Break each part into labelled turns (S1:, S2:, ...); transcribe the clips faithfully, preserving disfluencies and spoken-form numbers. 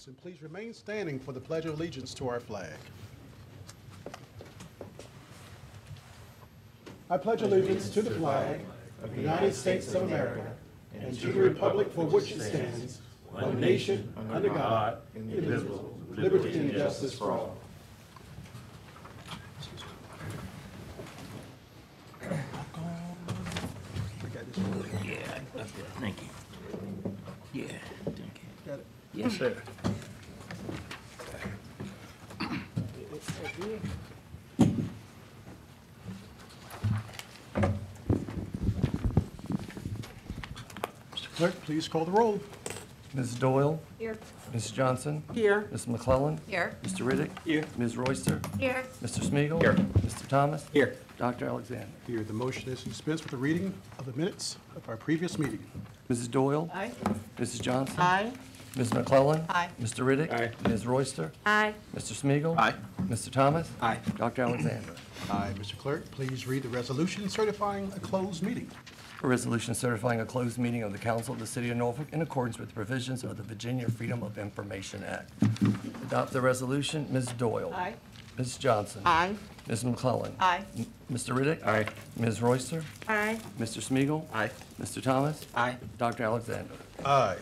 S1: seats and please remain standing for the Pledge of Allegiance to our flag. I pledge allegiance to the flag of the United States of America and to the republic for which it stands, one nation, under God, indivisible, with liberty and justice for all.
S2: Yeah, okay, thank you. Yeah, thank you.
S1: Got it.
S2: Yes, sir.
S1: Mister Clerk, please call the roll.
S3: Miz Doyle?
S4: Here.
S3: Miz Johnson?
S4: Here.
S3: Miz McClellan?
S4: Here.
S3: Mister Riddick?
S2: Here.
S3: Miz Royster?
S4: Here.
S3: Mister Smeagol?
S2: Here.
S3: Mister Thomas?
S2: Here.
S3: Doctor Alexander?
S1: Here, the motion is dispensed with the reading of the minutes of our previous meeting.
S3: Missus Doyle?
S4: Aye.
S3: Missus Johnson?
S4: Aye.
S3: Miz McClellan?
S4: Aye.
S3: Mister Riddick?
S2: Aye.
S3: Miz Royster?
S4: Aye.
S3: Mister Smeagol?
S2: Aye.
S3: Mister Thomas?
S2: Aye.
S3: Doctor Alexander?
S1: Aye, Mister Clerk, please read the resolution certifying a closed meeting.
S3: A resolution certifying a closed meeting of the Council of the City of Norfolk in accordance with the provisions of the Virginia Freedom of Information Act. Adopt the resolution. Miz Doyle?
S4: Aye.
S3: Miz Johnson?
S4: Aye.
S3: Miz McClellan?
S4: Aye.
S3: M- Mister Riddick?
S2: Aye.
S3: Miz Royster?
S4: Aye.
S3: Mister Smeagol?
S2: Aye.
S3: Mister Thomas?
S2: Aye.
S3: Doctor Alexander?
S1: Aye.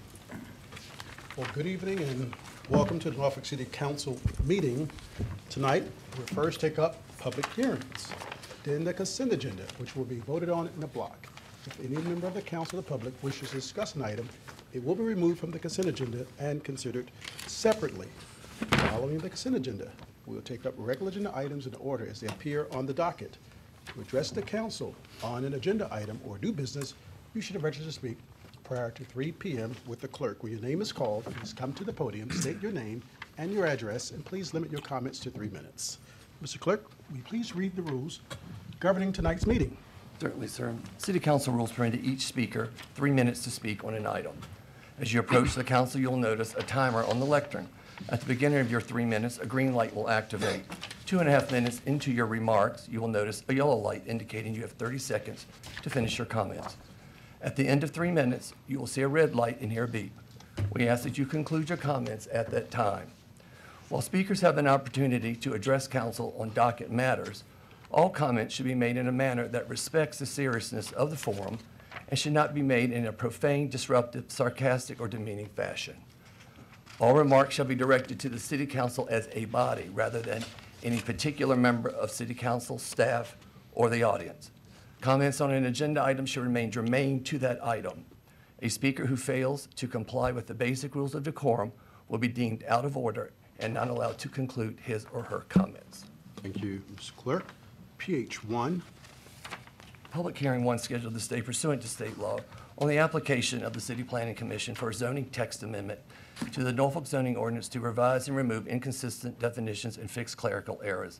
S1: Well, good evening and welcome to the Norfolk City Council meeting. Tonight, we'll first take up public hearings, then the consent agenda, which will be voted on in a block. If any member of the council or the public wishes to discuss an item, it will be removed from the consent agenda and considered separately. Following the consent agenda, we will take up regular agenda items in order as they appear on the docket. To address the council on an agenda item or new business, you should have registered to speak prior to three p m with the clerk. When your name is called, please come to the podium, state your name and your address, and please limit your comments to three minutes. Mister Clerk, will you please read the rules governing tonight's meeting?
S3: Certainly, sir. City Council rules permit each speaker three minutes to speak on an item. As you approach the council, you'll notice a timer on the lectern. At the beginning of your three minutes, a green light will activate. Two and a half minutes into your remarks, you will notice a yellow light indicating you have thirty seconds to finish your comments. At the end of three minutes, you will see a red light and hear a beep. We ask that you conclude your comments at that time. While speakers have an opportunity to address council on docket matters, all comments should be made in a manner that respects the seriousness of the forum and should not be made in a profane, disruptive, sarcastic, or demeaning fashion. All remarks shall be directed to the City Council as a body rather than any particular member of City Council, staff, or the audience. Comments on an agenda item should remain germane to that item. A speaker who fails to comply with the basic rules of decorum will be deemed out of order and not allowed to conclude his or her comments.
S1: Thank you, Mister Clerk. P H one.
S3: Public hearing one scheduled this day pursuant to state law on the application of the City Planning Commission for a zoning text amendment to the Norfolk zoning ordinance to revise and remove inconsistent definitions and fix clerical errors.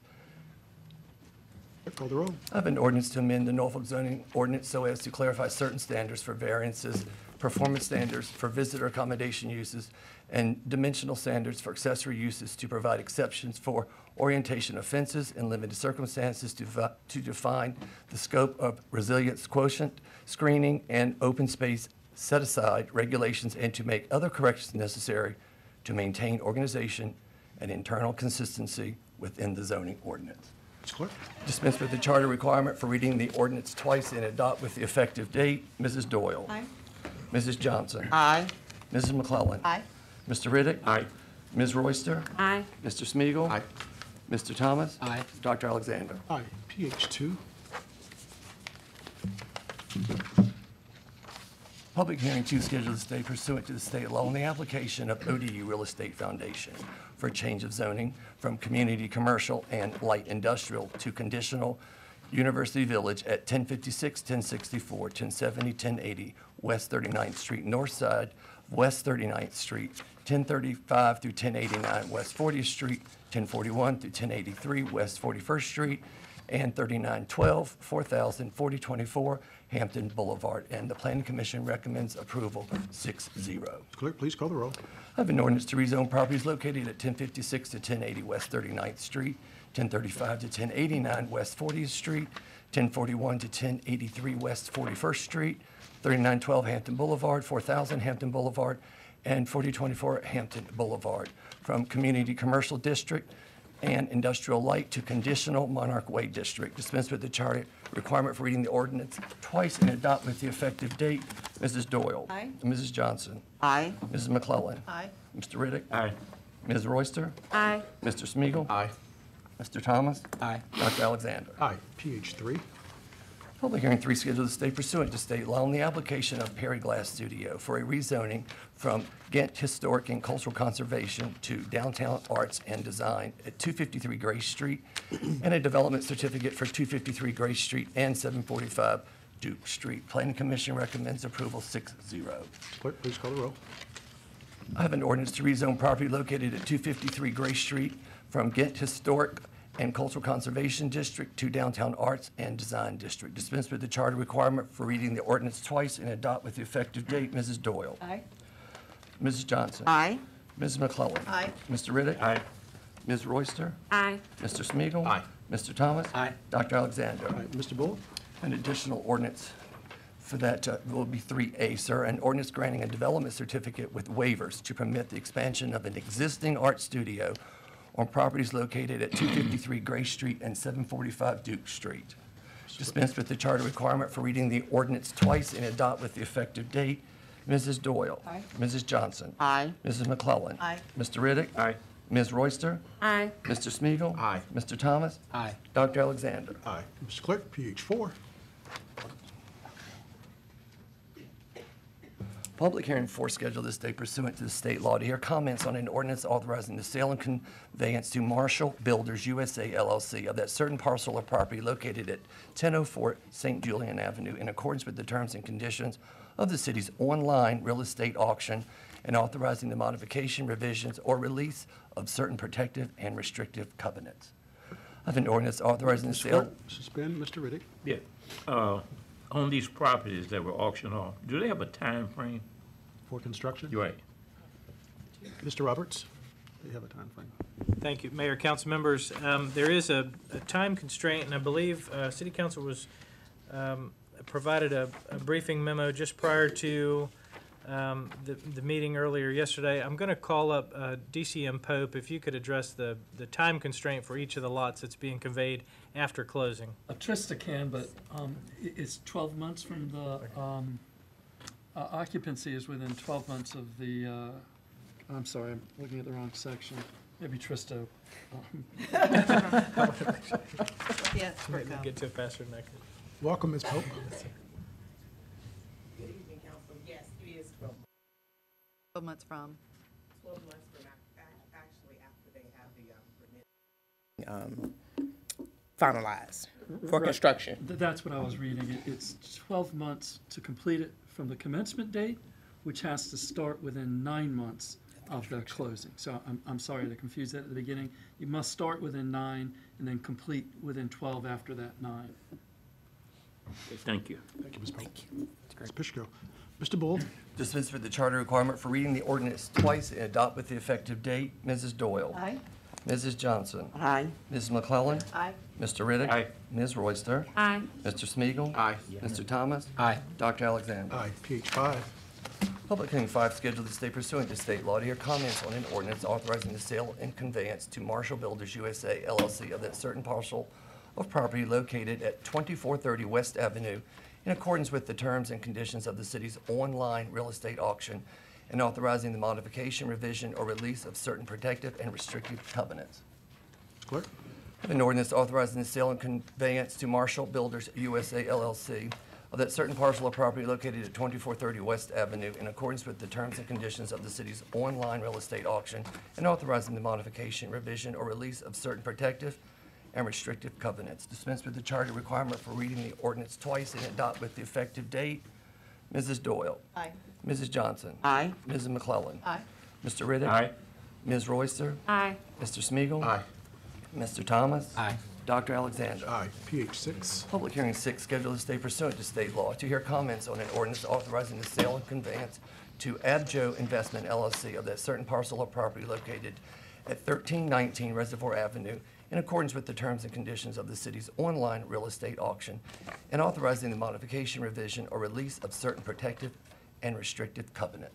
S1: Call the roll.
S3: I have an ordinance to amend the Norfolk zoning ordinance so as to clarify certain standards for variances, performance standards for visitor accommodation uses, and dimensional standards for accessory uses to provide exceptions for orientation offenses in limited circumstances to, vi- to define the scope of resilience quotient, screening, and open space set-aside regulations, and to make other corrections necessary to maintain organization and internal consistency within the zoning ordinance.
S1: Mister Clerk.
S3: Dispense with the charter requirement for reading the ordinance twice and adopt with the effective date. Missus Doyle.
S4: Aye.
S3: Missus Johnson.
S4: Aye.
S3: Missus McClellan.
S4: Aye.
S3: Mister Riddick.
S2: Aye.
S3: Miz Royster.
S4: Aye.
S3: Mister Smeagol.
S2: Aye.
S3: Mister Thomas.
S2: Aye.
S3: Doctor Alexander.
S1: Aye. P H two.
S3: Public hearing two scheduled this day pursuant to the state law on the application of O D U Real Estate Foundation for a change of zoning from community commercial and light industrial to conditional University Village at ten fifty-six, ten sixty-four, ten seventy, ten eighty West thirty-ninth Street, north side of West thirty-ninth Street, ten thirty-five through ten eighty-nine West fortieth Street, ten forty-one through ten eighty-three West forty-first Street, and thirty-nine twelve, four thousand, forty twenty-four Hampton Boulevard. And the Planning Commission recommends approval six zero.
S1: Clerk, please call the roll.
S3: I have an ordinance to rezone properties located at ten fifty-six to ten eighty West thirty-ninth Street, ten thirty-five to ten eighty-nine West fortieth Street, ten forty-one to ten eighty-three West forty-first Street, thirty-nine twelve Hampton Boulevard, four thousand Hampton Boulevard, and forty twenty-four Hampton Boulevard, from Community Commercial District and Industrial Light to Conditional Monarch Way District. Dispense with the charter requirement for reading the ordinance twice and adopt with the effective date. Missus Doyle.
S4: Aye.
S3: Missus Johnson.
S4: Aye.
S3: Missus McClellan.
S4: Aye.
S3: Mister Riddick.
S2: Aye.
S3: Miz Royster.
S4: Aye.
S3: Mister Smiegel.
S1: Aye.
S3: Mister Thomas.
S2: Aye.
S3: Doctor Alexander.
S1: Aye. P H three.
S3: Public hearing three scheduled to stay pursuant to state law on the application of Perry Glass Studio for a rezoning from Ghent Historic and Cultural Conservation to Downtown Arts and Design at two fifty-three Grace Street and a development certificate for two fifty-three Grace Street and seven forty-five Duke Street. Planning Commission recommends approval six zero.
S1: Clerk, please call the roll.
S3: I have an ordinance to rezone property located at two fifty-three Grace Street from Ghent Historic and Cultural Conservation District to Downtown Arts and Design District. Dispense with the charter requirement for reading the ordinance twice and adopt with the effective date. Missus Doyle.
S4: Aye.
S3: Missus Johnson.
S4: Aye.
S3: Missus McClellan.
S4: Aye.
S3: Mister Riddick.
S2: Aye.
S3: Miz Royster.
S4: Aye.
S3: Mister Smiegel.
S2: Aye.
S3: Mister Thomas.
S2: Aye.
S3: Doctor Alexander.
S1: Aye. Mister Bullock.
S3: An additional ordinance for that uh, will be three A, sir. An ordinance granting a development certificate with waivers to permit the expansion of an existing art studio on properties located at two fifty-three Grace Street and seven forty-five Duke Street. Dispense with the charter requirement for reading the ordinance twice and adopt with the effective date. Missus Doyle.
S4: Aye.
S3: Missus Johnson.
S4: Aye.
S3: Missus McClellan.
S4: Aye.
S3: Mister Riddick.
S2: Aye.
S3: Miz Royster.
S4: Aye.
S3: Mister Smiegel.
S2: Aye.
S3: Mister Thomas.
S2: Aye.
S3: Doctor Alexander.
S1: Aye. Mister Clerk, P H four.
S3: Public hearing for scheduled this day pursuant to the state law to hear comments on an ordinance authorizing the sale and conveyance to Marshall Builders U S A L L C of that certain parcel of property located at ten oh four Saint Julian Avenue in accordance with the terms and conditions of the city's online real estate auction and authorizing the modification, revisions, or release of certain protective and restrictive covenants. I have an ordinance authorizing the
S1: Mister
S3: sale.
S1: Clerk, suspend. Mister Riddick.
S2: Yeah. Uh, on these properties that were auctioned off, do they have a time frame?
S1: For construction.
S2: You're right.
S1: Mister Roberts. Do you have a time frame?
S5: Thank you, Mayor, council members. Um, There is a a time constraint, and I believe uh, City Council was, um, provided a a briefing memo just prior to um, the the meeting earlier yesterday. I'm going to call up uh, D C M Pope, if you could address the the time constraint for each of the lots that's being conveyed after closing.
S6: Uh, Trista can, but um, i- it's twelve months from the, um, uh, occupancy is within twelve months of the, uh, I'm sorry, I'm looking at the wrong section. Maybe Trista. um,
S4: Yes,
S5: Maybe we'll get to it faster than I could.
S1: Welcome, Miz Pope.
S7: Good evening, council. Yes, it is twelve,
S4: twelve months from.
S7: twelve months from, ac- ac- actually, after they have the, um, permit. Um, finalized for
S6: Right.
S7: construction.
S6: th- That's what I was reading. It- It's twelve months to complete it from the commencement date, which has to start within nine months of the closing. So I'm, I'm sorry to confuse that at the beginning. You must start within nine and then complete within twelve after that nine.
S2: Thank you.
S1: Thank you, Miz Pope. Miz Pishko. Mister Bull.
S3: Dispense with the charter requirement for reading the ordinance twice and adopt with the effective date. Missus Doyle.
S4: Aye.
S3: Missus Johnson.
S4: Aye.
S3: Missus McClellan.
S4: Aye.
S3: Mister Riddick.
S2: Aye.
S3: Miz Royster.
S4: Aye.
S3: Mister Smiegel.
S2: Aye.
S3: Mister Thomas.
S2: Aye.
S3: Doctor Alexander.
S1: Aye. P H five.
S3: Public hearing five scheduled to stay pursuant to state law to hear comments on an ordinance authorizing the sale and conveyance to Marshall Builders U S A L L C of that certain parcel of property located at twenty-four thirty West Avenue in accordance with the terms and conditions of the city's online real estate auction and authorizing the modification, revision, or release of certain protective and restrictive covenants.
S1: Clerk.
S3: An ordinance authorizing the sale and conveyance to Marshall Builders U S A L L C of that certain parcel of property located at twenty-four thirty West Avenue in accordance with the terms and conditions of the city's online real estate auction and authorizing the modification, revision, or release of certain protective and restrictive covenants. Dispense with the charter requirement for reading the ordinance twice and adopt with the effective date. Missus Doyle.
S4: Aye.
S3: Missus Johnson.
S4: Aye.
S3: Missus McClellan.
S4: Aye.
S3: Mister Riddick.
S2: Aye.
S3: Miz Royster.
S4: Aye.
S3: Mister Smiegel.
S1: Aye.
S3: Mister Thomas.
S2: Aye.
S3: Doctor Alexander.
S1: Aye. P H six.
S3: Public hearing six scheduled to stay pursuant to state law to hear comments on an ordinance authorizing the sale and conveyance to Abjo Investment L L C of that certain parcel of property located at thirteen nineteen Reservoir Avenue in accordance with the terms and conditions of the city's online real estate auction and authorizing the modification, revision, or release of certain protective and restrictive covenants.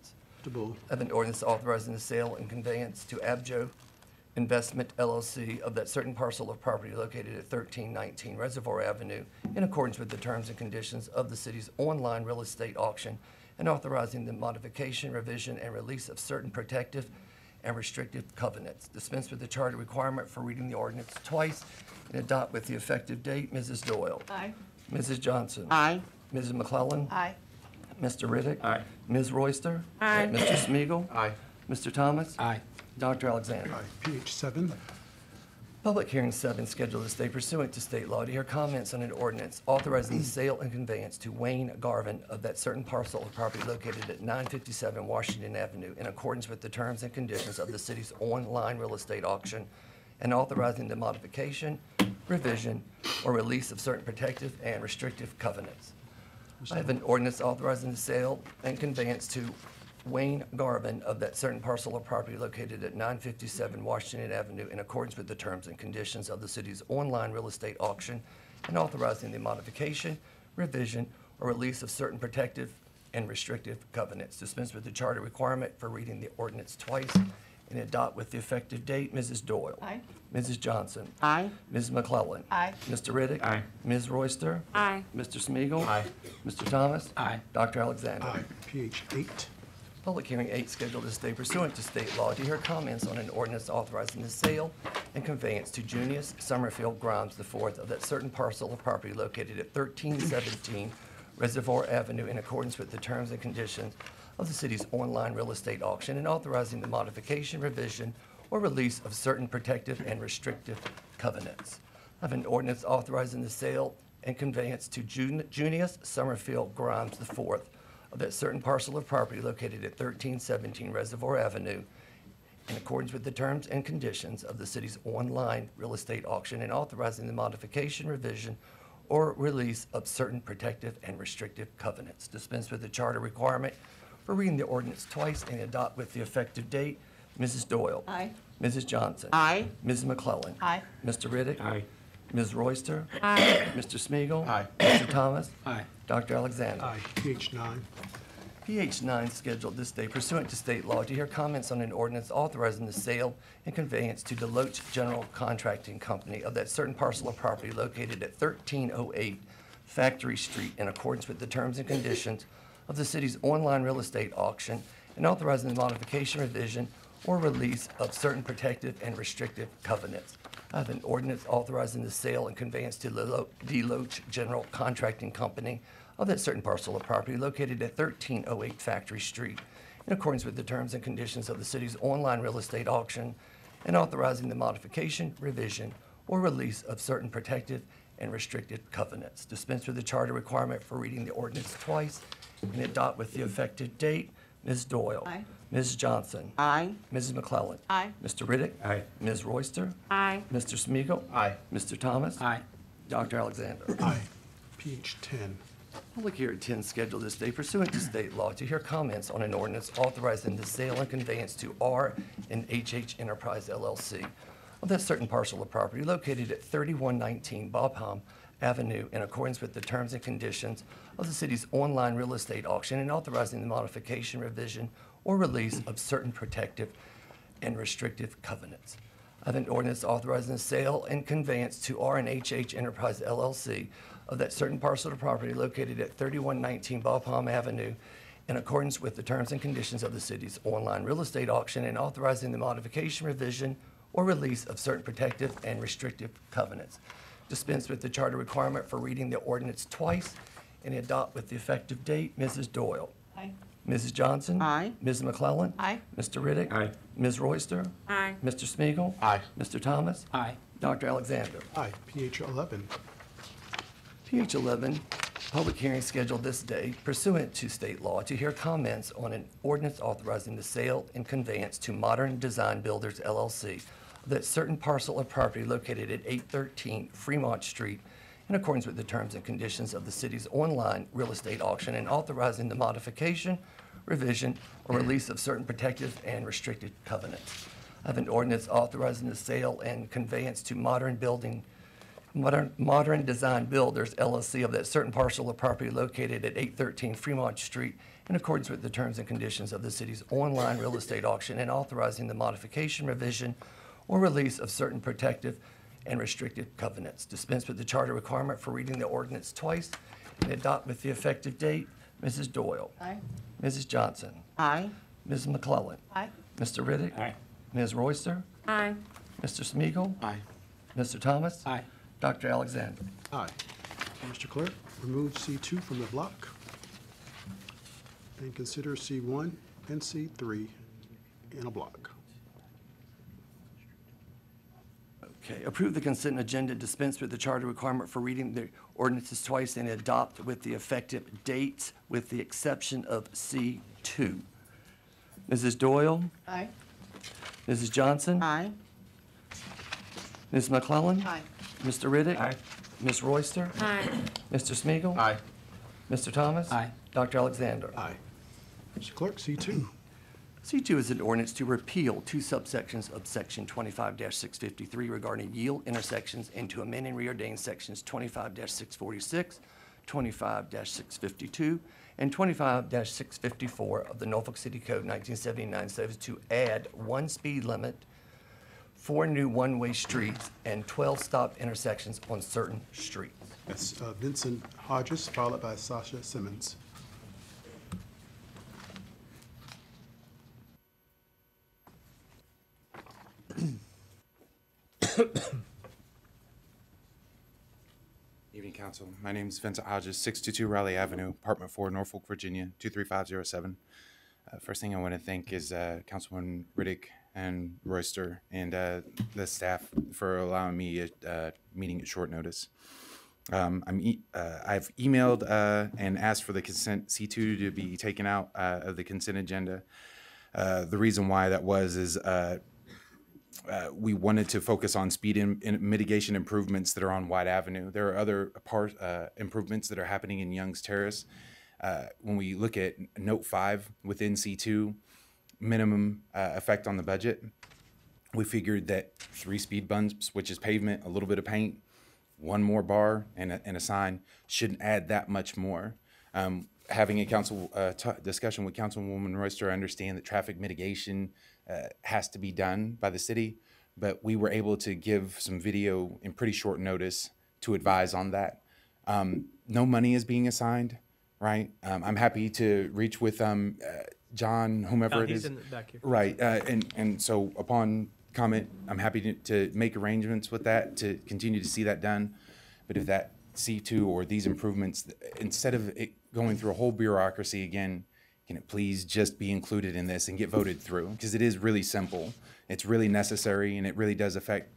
S1: Constable.
S3: I have an ordinance authorizing the sale and conveyance to Abjo Investment L L C of that certain parcel of property located at thirteen nineteen Reservoir Avenue in accordance with the terms and conditions of the city's online real estate auction and authorizing the modification, revision, and release of certain protective and restrictive covenants. Dispense with the charter requirement for reading the ordinance twice and adopt with the effective date. Missus Doyle.
S4: Aye.
S3: Missus Johnson.
S7: Aye.
S3: Missus McClellan.
S4: Aye.
S3: Mister Riddick.
S2: Aye.
S3: Miz Royster.
S7: Aye.
S3: Mister Smiegel.
S2: Aye.
S3: Mister Thomas.
S6: Aye.
S3: Doctor Alexander.
S1: Aye. P H seven.
S3: Public hearing seven scheduled this day pursuant to state law to hear comments on an ordinance authorizing the sale and conveyance to Wayne Garvin of that certain parcel of property located at nine fifty-seven Washington Avenue in accordance with the terms and conditions of the city's online real estate auction and authorizing the modification, revision, or release of certain protective and restrictive covenants. I have an ordinance authorizing the sale and conveyance to Wayne Garvin of that certain parcel of property located at nine fifty-seven Washington Avenue in accordance with the terms and conditions of the city's online real estate auction and authorizing the modification, revision, or release of certain protective and restrictive covenants. Dispense with the charter requirement for reading the ordinance twice and adopt with the effective date. Missus Doyle.
S4: Aye.
S3: Missus Johnson.
S7: Aye.
S3: Missus McClellan.
S4: Aye.
S3: Mister Riddick.
S2: Aye.
S3: Miz Royster.
S7: Aye.
S3: Mister Smiegel.
S2: Aye.
S3: Mister Thomas.
S6: Aye.
S3: Doctor Alexander.
S1: Aye. P H eight.
S3: Public hearing eight scheduled this day pursuant to state law to hear comments on an ordinance authorizing the sale and conveyance to Junius Summerfield Grimes the fourth of that certain parcel of property located at thirteen seventeen Reservoir Avenue in accordance with the terms and conditions of the city's online real estate auction and authorizing the modification, revision, or release of certain protective and restrictive covenants. I have an ordinance authorizing the sale and conveyance to Jun- Junius Summerfield Grimes the fourth of that certain parcel of property located at thirteen seventeen Reservoir Avenue in accordance with the terms and conditions of the city's online real estate auction and authorizing the modification, revision, or release of certain protective and restrictive covenants. Dispense with the charter requirement for reading the ordinance twice and adopt with the effective date. Missus Doyle.
S4: Aye.
S3: Missus Johnson.
S7: Aye.
S3: Missus McClellan.
S4: Aye.
S3: Mister Riddick.
S2: Aye.
S3: Miz Royster.
S7: Aye.
S3: Mister Smiegel.
S2: Aye.
S3: Mister Thomas.
S6: Aye.
S3: Doctor Alexander.
S1: Aye. P H nine.
S3: P H nine scheduled this day pursuant to state law to hear comments on an ordinance authorizing the sale and conveyance to Deloach General Contracting Company of that certain parcel of property located at thirteen oh eight Factory Street in accordance with the terms and conditions of the city's online real estate auction and authorizing the modification, revision, or release of certain protective and restrictive covenants. I have an ordinance authorizing the sale and conveyance to Delo- Deloach General Contracting Company of that certain parcel of property located at thirteen oh eight Factory Street in accordance with the terms and conditions of the city's online real estate auction and authorizing the modification, revision, or release of certain protective and restricted covenants. Dispense with the charter requirement for reading the ordinance twice and adopt with the effective date. Miz Doyle.
S4: Aye.
S3: Miz Johnson.
S7: Aye.
S3: Missus McClellan.
S4: Aye.
S3: Mister Riddick.
S2: Aye.
S3: Miz Royster.
S7: Aye.
S3: Mister Smiegel.
S2: Aye.
S3: Mister Thomas.
S6: Aye.
S3: Doctor Alexander.
S1: Aye. P H ten.
S3: Public hearing ten scheduled this day pursuant to state law to hear comments on an ordinance authorizing the sale and conveyance to R and H H Enterprise L L C of that certain parcel of property located at thirty-one nineteen Bopham Avenue in accordance with the terms and conditions of the city's online real estate auction and authorizing the modification, revision, or release of certain protective and restrictive covenants. I have an ordinance authorizing the sale and conveyance to R and H H Enterprise L L C of that certain parcel of property located at thirty-one nineteen Bopham Avenue in accordance with the terms and conditions of the city's online real estate auction and authorizing the modification, revision, or release of certain protective and restrictive covenants. Dispense with the charter requirement for reading the ordinance twice and adopt with the effective date. Missus Doyle.
S4: Aye.
S3: Missus Johnson.
S7: Aye.
S3: Missus McClellan.
S4: Aye.
S3: Mister Riddick.
S2: Aye.
S3: Miz Royster.
S7: Aye.
S3: Mister Smiegel.
S2: Aye.
S3: Mister Thomas.
S6: Aye.
S3: Doctor Alexander.
S1: Aye. P H eleven.
S3: P H eleven, public hearing scheduled this day pursuant to state law to hear comments on an ordinance authorizing the sale and conveyance to Modern Design Builders L L C of that certain parcel of property located at eight thirteen Fremont Street in accordance with the terms and conditions of the city's online real estate auction and authorizing the modification, revision, or release of certain protective and restricted covenants. I have an ordinance authorizing the sale and conveyance to Modern Building Modern, Modern Design Builders, L L C, of that certain parcel of property located at eight thirteen Fremont Street in accordance with the terms and conditions of the city's online real estate auction, and authorizing the modification, revision, or release of certain protective and restrictive covenants. Dispense with the charter requirement for reading the ordinance twice and adopt with the effective date. Missus Doyle.
S4: Aye.
S3: Missus Johnson.
S7: Aye.
S3: Missus McClellan.
S4: Aye.
S3: Mister Riddick.
S2: Aye.
S3: Miz Royster.
S4: Aye.
S3: Mister Smigiel.
S1: Aye.
S3: Mister Thomas.
S6: Aye.
S3: Doctor Alexander.
S1: Aye. Mister Clerk, remove C two from the block and consider C one and C three in a block.
S3: Okay, approve the consent agenda, dispense with the charter requirement for reading the ordinances twice and adopt with the effective dates with the exception of C two. Missus Doyle?
S4: Aye.
S3: Missus Johnson?
S7: Aye.
S3: Miz McClellan?
S4: Aye.
S3: Mister Riddick?
S2: Aye.
S3: Miz Royster?
S4: Aye.
S3: Mister Smigiel,
S2: Aye.
S3: Mister Thomas?
S6: Aye.
S3: Doctor Alexander?
S1: Aye. Mister Clerk, C two.
S3: C two is an ordinance to repeal two subsections of Section twenty-five six fifty-three regarding yield intersections and to amend and reordain Sections twenty-five six forty-six, twenty-five six fifty-two, and twenty-five six fifty-four of the Norfolk City Code nineteen seventy-nine so as to add one speed limit, four new one-way streets, and twelve stop intersections on certain streets.
S1: That's uh, Vincent Hodges, followed by Sasha Simmons.
S8: Evening, Council. My name is Vincent Hodges, six two two Raleigh Avenue, Apartment four, Norfolk, Virginia, two three five zero seven. Uh, first thing I want to thank is uh, Councilman Riddick and Royster and uh, the staff for allowing me a uh, meeting at short notice. Um, I'm e uh, I've emailed uh, and asked for the consent C two to be taken out uh, of the consent agenda. Uh, the reason why that was is uh, Uh, we wanted to focus on speed in, in mitigation improvements that are on White Avenue. There are other part, uh, improvements that are happening in Young's Terrace. Uh, when we look at note five within C two, minimum uh, effect on the budget, we figured that three speed bumps, which is pavement, a little bit of paint, one more bar, and a, and a sign shouldn't add that much more. Um, having a council uh, t discussion with Councilwoman Royster, I understand that traffic mitigation uh, has to be done by the city, but we were able to give some video in pretty short notice to advise on that. Um, no money is being assigned, right? Um, I'm happy to reach with um, uh, John, whomever
S5: Oh,
S8: it
S5: he's
S8: is.
S5: in the back here.
S8: Right, uh, and, and so upon comment, I'm happy to, to make arrangements with that, to continue to see that done. But if that C two or these improvements, instead of it going through a whole bureaucracy again, can it please just be included in this and get voted through? Because it is really simple. It's really necessary, and it really does affect,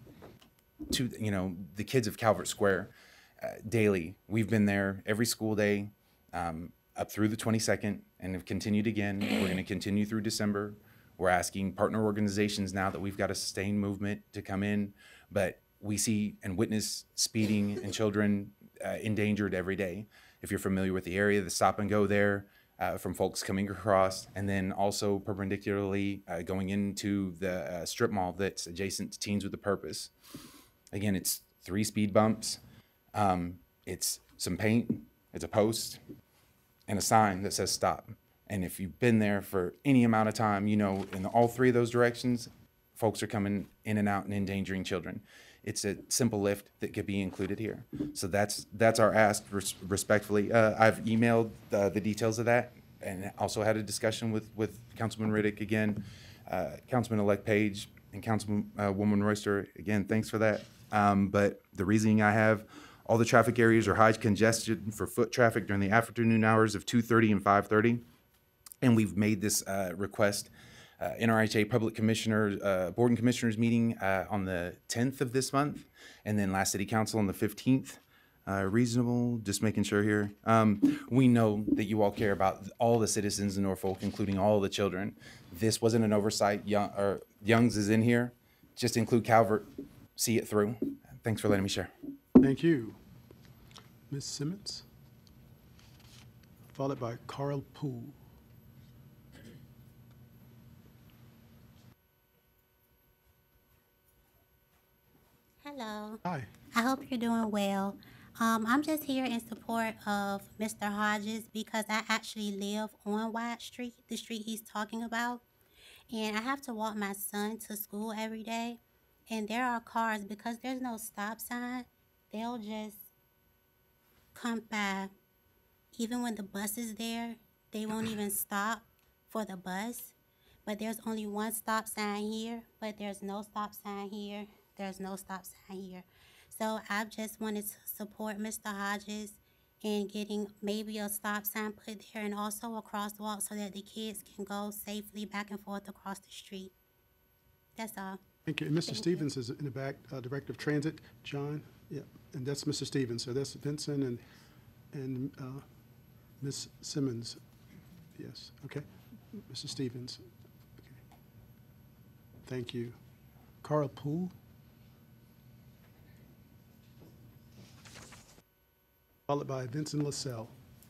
S8: to you know, the kids of Calvert Square uh, daily. We've been there every school day um, up through the twenty-second, and have continued again. We're going to continue through December. We're asking partner organizations now that we've got a sustained movement to come in, but we see and witness speeding and children uh, endangered every day. If you're familiar with the area, the stop and go there uh, from folks coming across, and then also perpendicularly uh, going into the uh, strip mall that's adjacent to Teens with a Purpose. Again, it's three speed bumps, um, it's some paint, it's a post, and a sign that says stop. And if you've been there for any amount of time, you know in all three of those directions, folks are coming in and out and endangering children. It's a simple lift that could be included here. So that's that's our ask res respectfully. Uh, I've emailed uh, the details of that, and also had a discussion with, with Councilman Riddick again, uh, Councilman-elect Page, and Councilwoman uh, Royster. Again, thanks for that. Um, but the reasoning I have, all the traffic areas are high congestion for foot traffic during the afternoon hours of two thirty and five thirty. And we've made this uh, request Uh, N R H A Public Commissioner, uh, Board and Commissioners meeting uh, on the tenth of this month, and then last City Council on the fifteenth. Uh, reasonable, just making sure here. Um, we know that you all care about all the citizens in Norfolk, including all the children. This wasn't an oversight. Young, or Young's is in here. Just include Calvert, see it through. Thanks for letting me share.
S1: Thank you. Miz Simmons, followed by Carl Poole.
S9: Hello.
S1: Hi.
S9: I hope you're doing well. Um, I'm just here in support of Mister Hodges because I actually live on White Street, the street he's talking about. And I have to walk my son to school every day. And there are cars, because there's no stop sign, they'll just come by. Even when the bus is there, they won't even stop for the bus. But there's only one stop sign here, but there's no stop sign here. There's no stop sign here. So I just wanted to support Mister Hodges in getting maybe a stop sign put there and also a crosswalk so that the kids can go safely back and forth across the street. That's all.
S1: Thank you. And Mister Stevens is in the back, uh, Director of Transit. John, yeah, and that's Mister Stevens. So that's Vincent and, and uh, Miz Simmons. Yes, okay. Mister Stevens. Okay. Thank you. Carl Poole. Followed by Vincent LaSalle.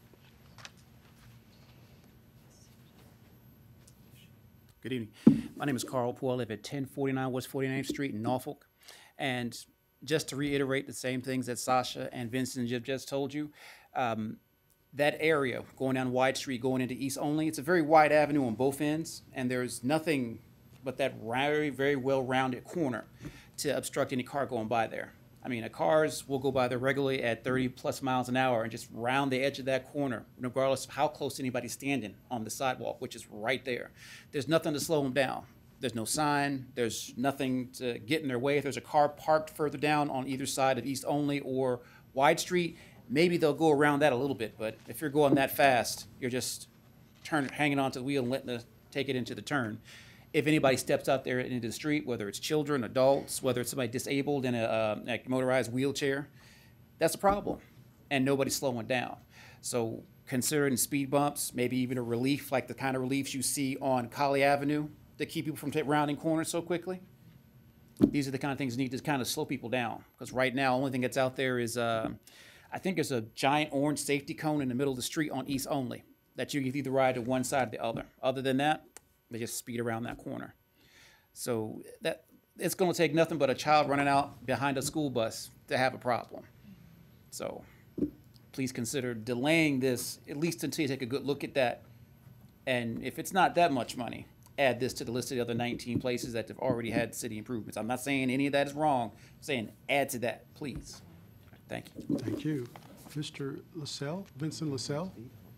S10: Good evening. My name is Carl Poole. I live at ten forty-nine West forty-ninth Street in Norfolk. And just to reiterate the same things that Sasha and Vincent just- just told you, um, that area going down Wide Street, going into East Only, it's a very wide avenue on both ends, and there's nothing but that very, very well-rounded corner to obstruct any car going by there. I mean, the cars will go by there regularly at thirty plus miles an hour and just round the edge of that corner, regardless of how close anybody's standing on the sidewalk, which is right there. There's nothing to slow them down. There's no sign. There's nothing to get in their way. If there's a car parked further down on either side of East Only or Wide Street, maybe they'll go around that a little bit. But if you're going that fast, you're just turn, hanging onto the wheel and letting the, take it into the turn. If anybody steps out there into the street, whether it's children, adults, whether it's somebody disabled in a, uh, a motorized wheelchair, that's a problem, and nobody's slowing down. So considering speed bumps, maybe even a relief like the kind of reliefs you see on Colley Avenue that keep people from t- rounding corners so quickly, these are the kind of things that need to kind of slow people down. Because right now, the only thing that's out there is, uh, I think there's a giant orange safety cone in the middle of the street on East Only that you can either ride to one side or the other. Other than that, they just speed around that corner. So that it's going to take nothing but a child running out behind a school bus to have a problem. So please consider delaying this at least until you take a good look at that. And if it's not that much money, add this to the list of the other nineteen places that have already had city improvements. I'm not saying any of that is wrong. I'm saying add to that, please. Thank you.
S1: Thank you. Mister LaSalle, Vincent LaSalle?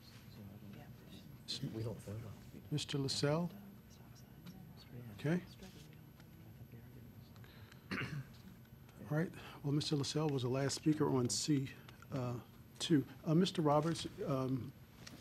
S1: Mister LaSalle? Okay. All right. Well, Mister LaSalle was the last speaker on C uh, two. Uh, Mister Roberts, um,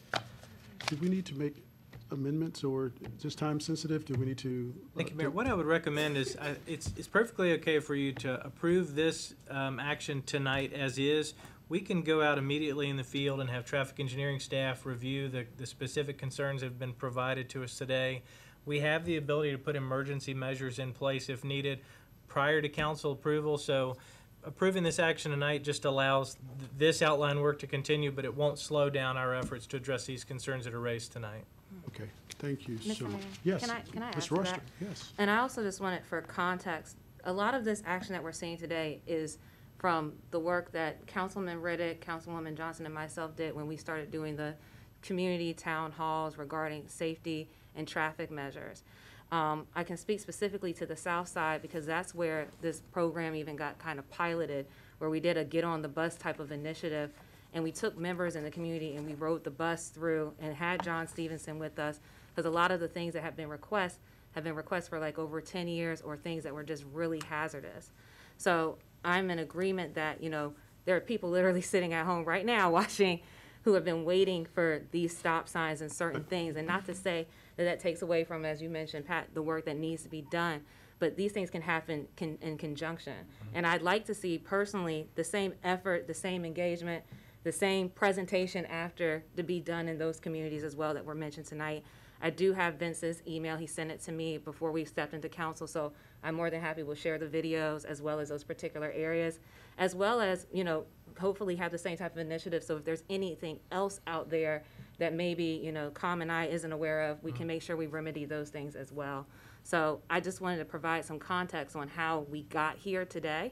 S1: do we need to make amendments, or is this time sensitive? Do we need to? uh,
S5: Thank you, Mayor.
S1: do-
S5: What I would recommend is, I- it's, it's perfectly okay for you to approve this um, action tonight as is. We can go out immediately in the field and have traffic engineering staff review the, the specific concerns that have been provided to us today. We have the ability to put emergency measures in place if needed prior to council approval. So approving this action tonight just allows th- this outline work to continue, but it won't slow down our efforts to address these concerns that are raised tonight.
S1: Okay, thank you
S11: Mister
S1: so much.
S11: Mayor,
S1: Yes.
S11: can I- can I
S1: Miz
S11: add to
S1: Royster,
S11: that?
S1: yes.
S11: And I also just wanted for context, a lot of this action that we're seeing today is from the work that Councilman Riddick, Councilwoman Johnson, and myself did when we started doing the community town halls regarding safety and traffic measures. Um, I can speak specifically to the south side because that's where this program even got kind of piloted, where we did a get on the bus type of initiative. And we took members in the community and we rode the bus through and had John Stevenson with us, because a lot of the things that have been requests have been requests for like over ten years, or things that were just really hazardous. So I'm in agreement that, you know, there are people literally sitting at home right now watching who have been waiting for these stop signs and certain things. And not to say that that takes away from, as you mentioned, Pat, the work that needs to be done. But these things can happen can, in conjunction. And I'd like to see personally the same effort, the same engagement, the same presentation after to be done in those communities as well that were mentioned tonight. I do have Vince's email. He sent it to me before we stepped into council, so I'm more than happy we'll share the videos as well as those particular areas, as well as, you know, hopefully have the same type of initiative. So if there's anything else out there that maybe, you know, Common Eye isn't aware of, we can make sure we remedy those things as well. So I just wanted to provide some context on how we got here today.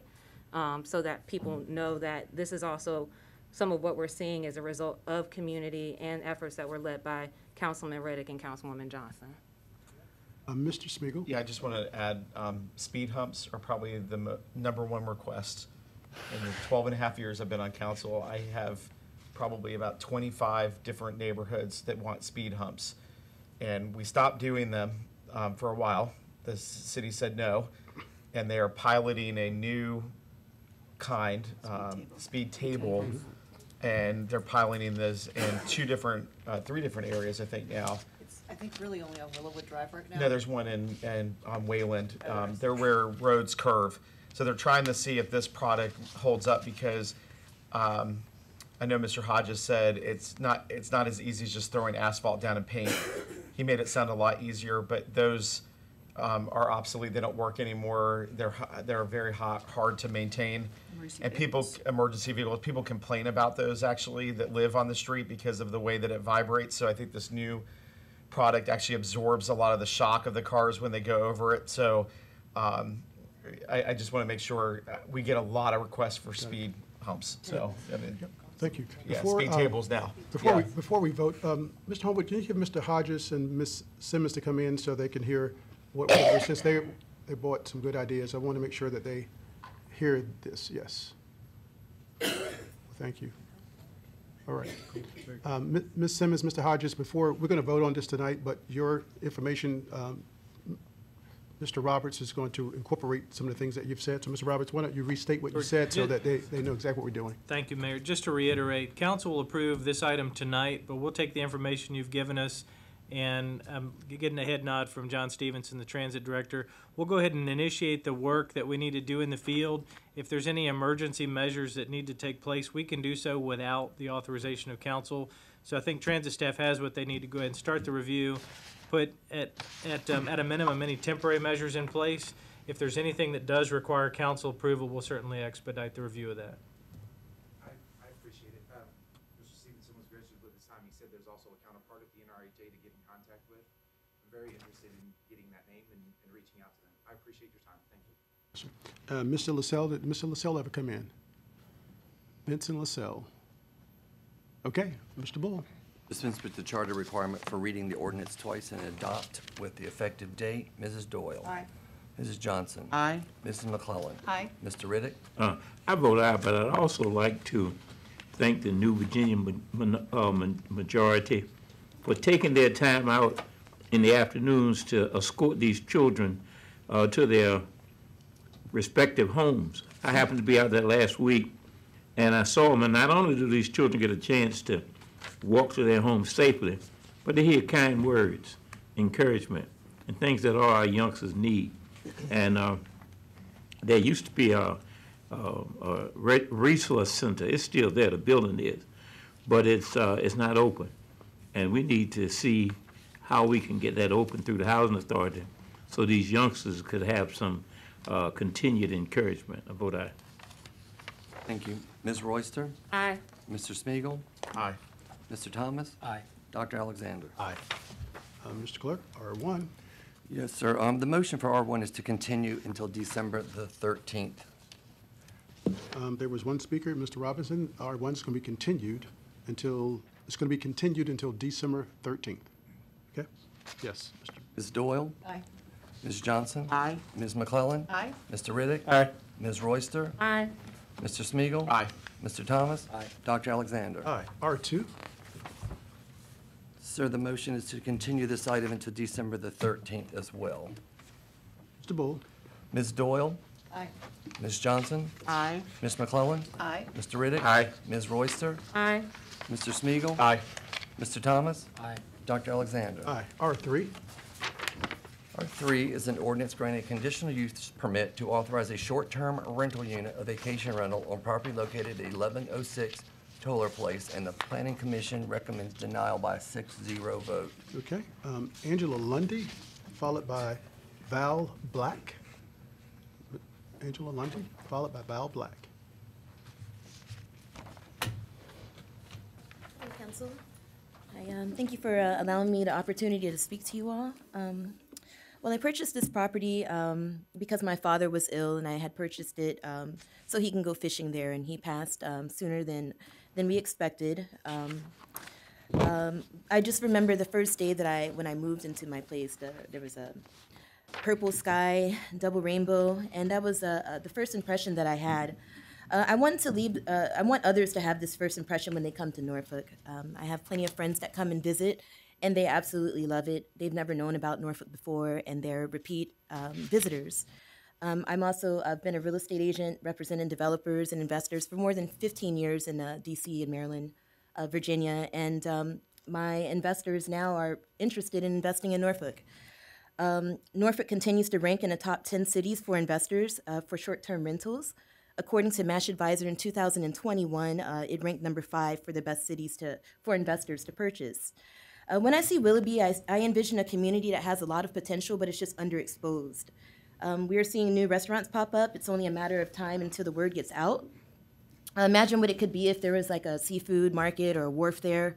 S11: um, so that people know that this is also some of what we're seeing as a result of community and efforts that were led by Councilman Riddick and Councilwoman Johnson.
S1: Uh, Mister Smigiel?
S12: Yeah, I just want to add, um, speed humps are probably the mo- number one request. In the twelve and a half years I've been on council, I have probably about twenty-five different neighborhoods that want speed humps. And we stopped doing them, um, for a while. The s- city said no, and they are piloting a new kind, um, speed table. And they're piloting this in two different, uh, three different areas, I think now.
S4: It's, I think, really only on Willowwood Drive right now.
S12: No, there's one in, in, on Wayland. Um, they're where roads curve. So they're trying to see if this product holds up because, um, I know Mister Hodges said it's not, it's not as easy as just throwing asphalt down and paint. He made it sound a lot easier, but those, um, are obsolete. They don't work anymore. They're, h- they're very hot, hard to maintain. And people, emergency vehicles, people complain about those actually that live on the street because of the way that it vibrates. So I think this new product actually absorbs a lot of the shock of the cars when they go over it. So um, I, I just want to make sure uh, we get a lot of requests for speed humps. So, I mean,
S1: Thank you.
S12: yeah,
S1: Before,
S12: speed
S1: um,
S12: tables now.
S1: Before we,
S12: Yeah.
S1: before we vote, um, Mister Homewood, can you give Mister Hodges and Miz Simmons to come in so they can hear what, what- since they, they brought some good ideas, I want to make sure that they hear this, yes. Thank you. All right. Um, Mi- Miz Simmons, Mister Hodges, before, we're going to vote on this tonight, but your information, um, Mister Roberts is going to incorporate some of the things that you've said. So, Mister Roberts, why don't you restate what you
S5: Sure.
S1: said so
S5: Ju-
S1: that they, they know exactly what we're doing?
S5: Thank you, Mayor. Just to reiterate, council will approve this item tonight, but we'll take the information you've given us and um, getting a head nod from John Stevenson, the transit director. We'll go ahead and initiate the work that we need to do in the field. If there's any emergency measures that need to take place, we can do so without the authorization of council. So I think transit staff has what they need to go ahead and start the review, put at, at, um, at a minimum, any temporary measures in place. If there's anything that does require council approval, we'll certainly expedite the review of that.
S8: I, I appreciate it. Um, Mister Stevenson was gracious with his time. He said there's also a counterpart at the N R H A to get in contact with. I'm very interested in getting that name and, and reaching out to them. I appreciate your time. Thank you.
S1: Uh, Mister Lassell, did Mister Lassell ever come in? Benson Lassell. Okay, Mister Bull.
S3: Dispense with the charter requirement for reading the ordinance twice and adopt with the effective date. Missus Doyle.
S4: Aye.
S3: Missus Johnson.
S7: Aye.
S3: Missus McClellan.
S4: Aye.
S3: Mister Riddick.
S2: Uh, I vote aye, but I'd also like to thank the New Virginia ma- mon- uh, ma- majority for taking their time out in the afternoons to escort these children uh, to their respective homes. I happened to be out there last week, and I saw them, and not only do these children get a chance to walk to their homes safely, but they hear kind words, encouragement, and things that all our youngsters need. And uh, there used to be a, a, a re- resource center. It's still there, the building is, but it's, uh, it's not open. And we need to see how we can get that open through the Housing Authority so these youngsters could have some uh, continued encouragement. I vote aye.
S3: Thank you. Miz Royster.
S11: Aye.
S3: Mister Smigiel.
S12: Aye.
S3: Mister Thomas.
S6: Aye.
S3: Doctor Alexander.
S1: Aye. Uh, Mister Clerk, R one.
S3: Yes, sir. Um, the motion for R one is to continue until December the thirteenth.
S1: Um, there was one speaker, Mister Robinson. R one's going to be continued until, it's going to be continued until December thirteenth. Okay? Yes. Mister
S3: Miz Doyle.
S4: Aye.
S3: Miz Johnson.
S7: Aye.
S3: Miz McClellan.
S4: Aye.
S3: Mister Riddick.
S12: Aye.
S3: Miz Royster.
S11: Aye.
S3: Mister Smigiel.
S12: Aye.
S3: Mister Thomas.
S6: Aye.
S3: Doctor Alexander.
S1: Aye. R two.
S3: Sir, the motion is to continue this item until December the thirteenth as well.
S1: Mister Bull.
S3: Miz Doyle.
S4: Aye.
S3: Miz Johnson.
S7: Aye.
S3: Miz McClellan.
S4: Aye.
S3: Mister Riddick.
S12: Aye.
S3: Miz Royster.
S11: Aye.
S3: Mister Smigiel.
S12: Aye.
S3: Mister Thomas.
S6: Aye.
S3: Doctor Alexander.
S1: Aye. R three.
S3: R three is an ordinance granting a conditional use permit to authorize a short-term rental unit of vacation rental on property located at eleven oh six Toller Place, and the Planning Commission recommends denial by a six zero vote.
S1: Okay. Um, Angela Lundy, followed by Val Black. Angela Lundy, followed by Val Black.
S13: Hi, Council. I um, thank you for uh, allowing me the opportunity to speak to you all. Um, Well, I purchased this property um, because my father was ill, and I had purchased it um, so he can go fishing there, and he passed um, sooner than than we expected. Um, um, I just remember the first day that I, when I moved into my place, the, there was a purple sky, double rainbow, and that was uh, uh, the first impression that I had. Uh, I want to leave. Uh, I want others to have this first impression when they come to Norfolk. Um, I have plenty of friends that come and visit, and they absolutely love it. They've never known about Norfolk before, and they're repeat um, visitors. Um, I'm also I've been a real estate agent representing developers and investors for more than fifteen years in uh, D C and Maryland, uh, Virginia, and um, my investors now are interested in investing in Norfolk. Um, Norfolk continues to rank in the top ten cities for investors uh, for short-term rentals. According to Mash Advisor in two thousand twenty-one, uh, it ranked number five for the best cities to for investors to purchase. Uh, when I see Willoughby, I, I envision a community that has a lot of potential, but it's just underexposed. Um, we are seeing new restaurants pop up. It's only a matter of time until the word gets out. Uh, imagine what it could be if there was like a seafood market or a wharf there.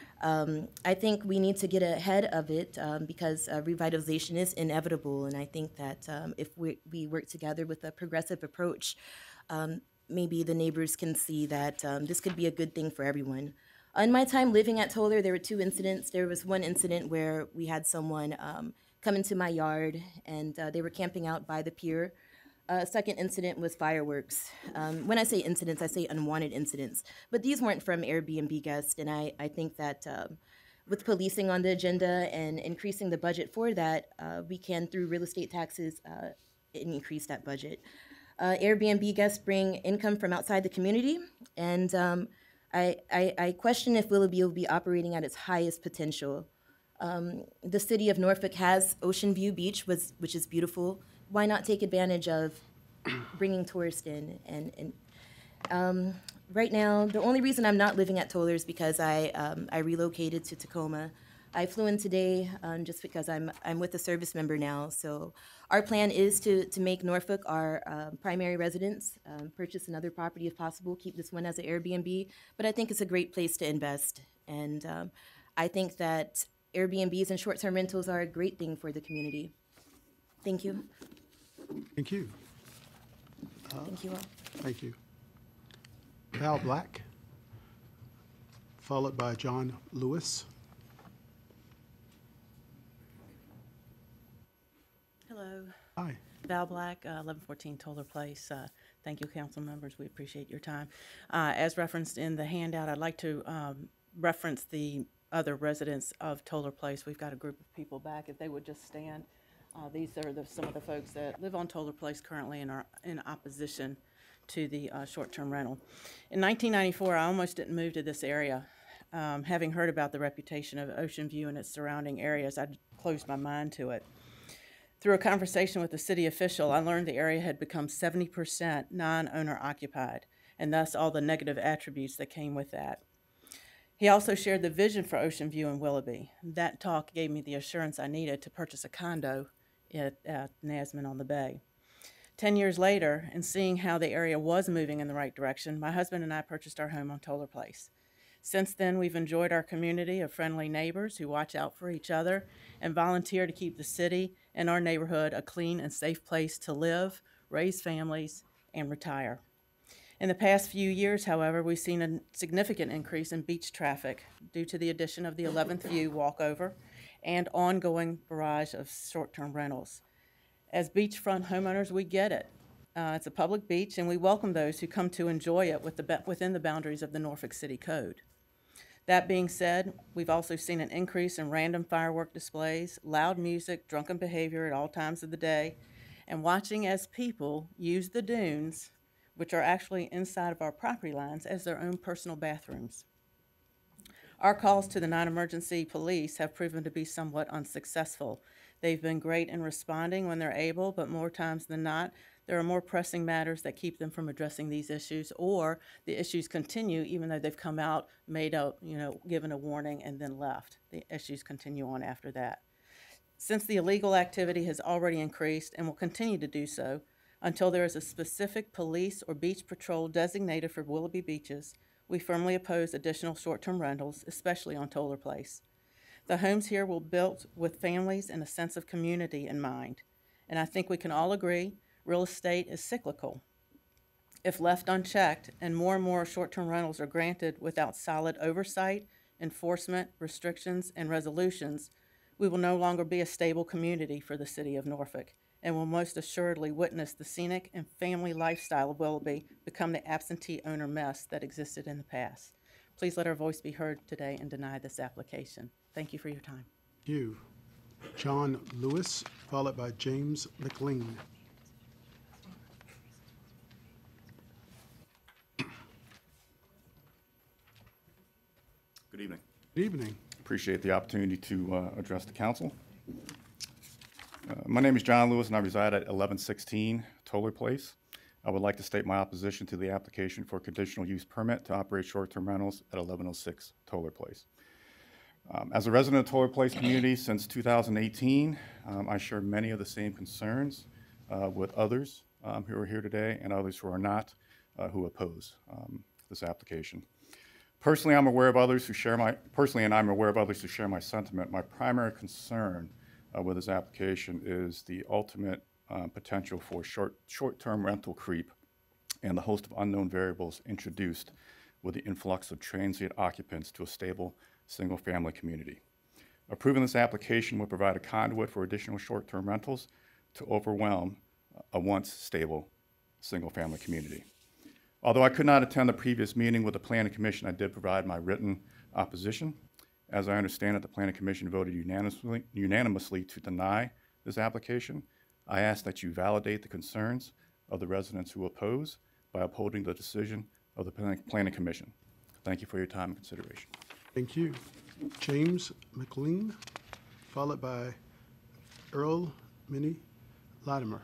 S13: Um, I think we need to get ahead of it um, because uh, revitalization is inevitable, and I think that um, if we, we work together with a progressive approach, um, maybe the neighbors can see that um, this could be a good thing for everyone. In my time living at Toller, there were two incidents. There was one incident where we had someone um, come into my yard, and uh, they were camping out by the pier. A uh, second incident was fireworks. Um, when I say incidents, I say unwanted incidents. But these weren't from Airbnb guests, and I, I think that um, with policing on the agenda and increasing the budget for that, uh, we can, through real estate taxes, uh, increase that budget. Uh, Airbnb guests bring income from outside the community, and um, I, I, I question if Willoughby will be operating at its highest potential. Um, the city of Norfolk has Ocean View Beach, was, which is beautiful. Why not take advantage of bringing tourists in? And, and um, right now, the only reason I'm not living at Toller is because I, um, I relocated to Tacoma. I flew in today um, just because I'm, I'm with a service member now. So our plan is to, to make Norfolk our uh, primary residence, um, purchase another property if possible, keep this one as an Airbnb. But I think it's a great place to invest. And um, I think that Airbnbs and short-term rentals are a great thing for the community. Thank you.
S1: Thank you. Uh,
S13: Thank you all.
S1: Thank you. Val Black, followed by John Lewis.
S14: Hello.
S1: Hi.
S14: Val Black, uh, eleven fourteen Toller Place. Uh, thank you, council members. We appreciate your time. Uh, as referenced in the handout, I'd like to um, reference the other residents of Toller Place. We've got a group of people back. If they would just stand. Uh, these are the, some of the folks that live on Toller Place currently and are in opposition to the uh, short-term rental. In nineteen ninety-four, I almost didn't move to this area. Um, having heard about the reputation of Ocean View and its surrounding areas, I closed my mind to it. Through a conversation with a city official, I learned the area had become seventy percent non-owner occupied, and thus all the negative attributes that came with that. He also shared the vision for Ocean View and Willoughby. That talk gave me the assurance I needed to purchase a condo at, at Nasman on the Bay. Ten years later, and seeing how the area was moving in the right direction, my husband and I purchased our home on Toller Place. Since then, we've enjoyed our community of friendly neighbors who watch out for each other and volunteer to keep the city and our neighborhood a clean and safe place to live, raise families, and retire. In the past few years, however, we've seen a significant increase in beach traffic due to the addition of the eleventh View walkover and ongoing barrage of short-term rentals. As beachfront homeowners, we get it. Uh, it's a public beach, and we welcome those who come to enjoy it with the, within the boundaries of the Norfolk City Code. That being said, we've also seen an increase in random firework displays, loud music, drunken behavior at all times of the day, and watching as people use the dunes, which are actually inside of our property lines, as their own personal bathrooms. Our calls to the non-emergency police have proven to be somewhat unsuccessful. They've been great in responding when they're able, but more times than not, there are more pressing matters that keep them from addressing these issues, or the issues continue even though they've come out, made a, you know, given a warning and then left. The issues continue on after that. Since the illegal activity has already increased and will continue to do so until there is a specific police or beach patrol designated for Willoughby beaches, we firmly oppose additional short-term rentals, especially on Toller Place. The homes here were built with families and a sense of community in mind. And I think we can all agree real estate is cyclical. If left unchecked and more and more short-term rentals are granted without solid oversight, enforcement, restrictions, and resolutions, we will no longer be a stable community for the city of Norfolk and will most assuredly witness the scenic and family lifestyle of Willoughby become the absentee owner mess that existed in the past. Please let our voice be heard today and deny this application. Thank you for your time.
S1: You. John Lewis, followed by James McLean.
S15: Good evening.
S1: Good evening.
S15: Appreciate the opportunity to uh, address the council. Uh, my name is John Lewis and I reside at eleven sixteen Toller Place. I would like to state my opposition to the application for conditional use permit to operate short-term rentals at eleven oh six Toller Place. Um, as a resident of Toller Place community since two thousand eighteen, um, I share many of the same concerns uh, with others um, who are here today and others who are not, uh, who oppose um, this application. Personally, I'm aware of others who share my, personally and I'm aware of others who share my sentiment. My primary concern uh, with this application is the ultimate uh, potential for short, short-term rental creep and the host of unknown variables introduced with the influx of transient occupants to a stable single-family community. Approving this application would provide a conduit for additional short-term rentals to overwhelm a once stable single-family community. Although I could not attend the previous meeting with the Planning Commission, I did provide my written opposition. As I understand it, the Planning Commission voted unanimously, unanimously to deny this application. I ask that you validate the concerns of the residents who oppose by upholding the decision of the Planning, Planning Commission. Thank you for your time and consideration.
S1: Thank you. James McLean, followed by Earl Minnie Latimer.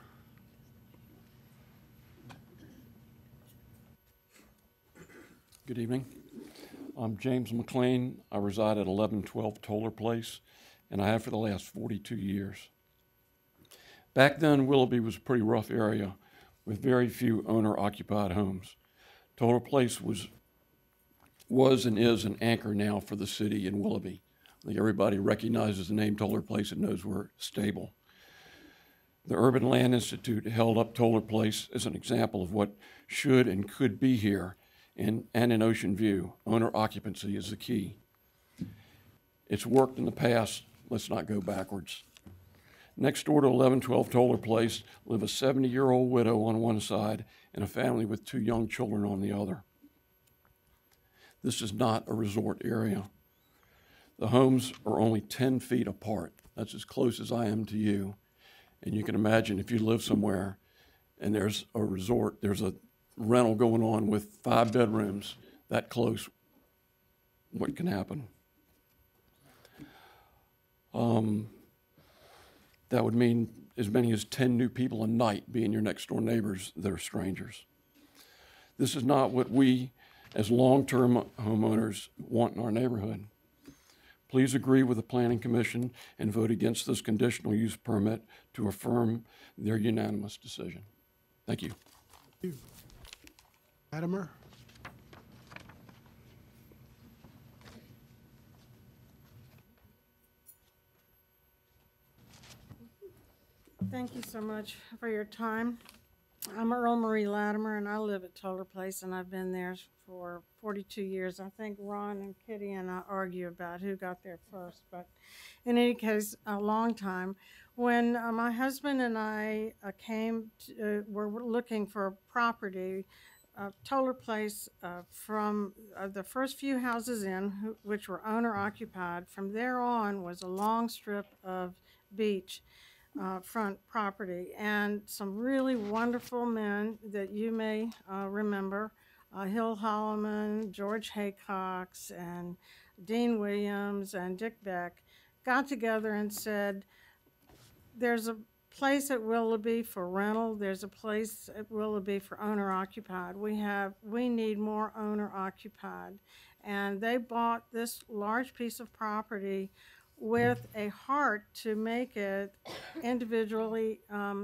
S16: Good evening. I'm James McLean. I reside at eleven twelve Toller Place, and I have for the last forty-two years. Back then, Willoughby was a pretty rough area with very few owner-occupied homes. Toller Place was, was and is an anchor now for the city in Willoughby. I think everybody recognizes the name Toller Place and knows we're stable. The Urban Land Institute held up Toller Place as an example of what should and could be here. And, and in Ocean View, owner occupancy is the key. It's worked in the past, let's not go backwards. Next door to eleven twelve Toller Place live a seventy-year-old widow on one side and a family with two young children on the other. This is not a resort area. The homes are only ten feet apart. That's as close as I am to you. And you can imagine if you live somewhere and there's a resort, there's a rental going on with five bedrooms that close, what can happen? Um, that would mean as many as ten new people a night being your next door neighbors that are strangers. This is not what we as long-term homeowners want in our neighborhood. Please agree with the Planning Commission and vote against this conditional use permit to affirm their unanimous decision. Thank you.
S1: Thank you. Latimer.
S17: Thank you so much for your time. I'm Earl Marie Latimer, and I live at Toller Place, and I've been there for forty-two years. I think Ron and Kitty and I argue about who got there first, but in any case, a long time. When uh, my husband and I uh, came, to, uh, were looking for property, Uh, Toller Place, uh, from uh, the first few houses in, who, which were owner occupied, from there on was a long strip of beach uh, front property, and some really wonderful men that you may uh, remember, uh, Hill Holloman, George Haycox, and Dean Williams, and Dick Beck, got together and said, there's a place at Willoughby for rental. There's a place at Willoughby for owner occupied. We have, we need more owner occupied. And they bought this large piece of property with a heart to make it individually um,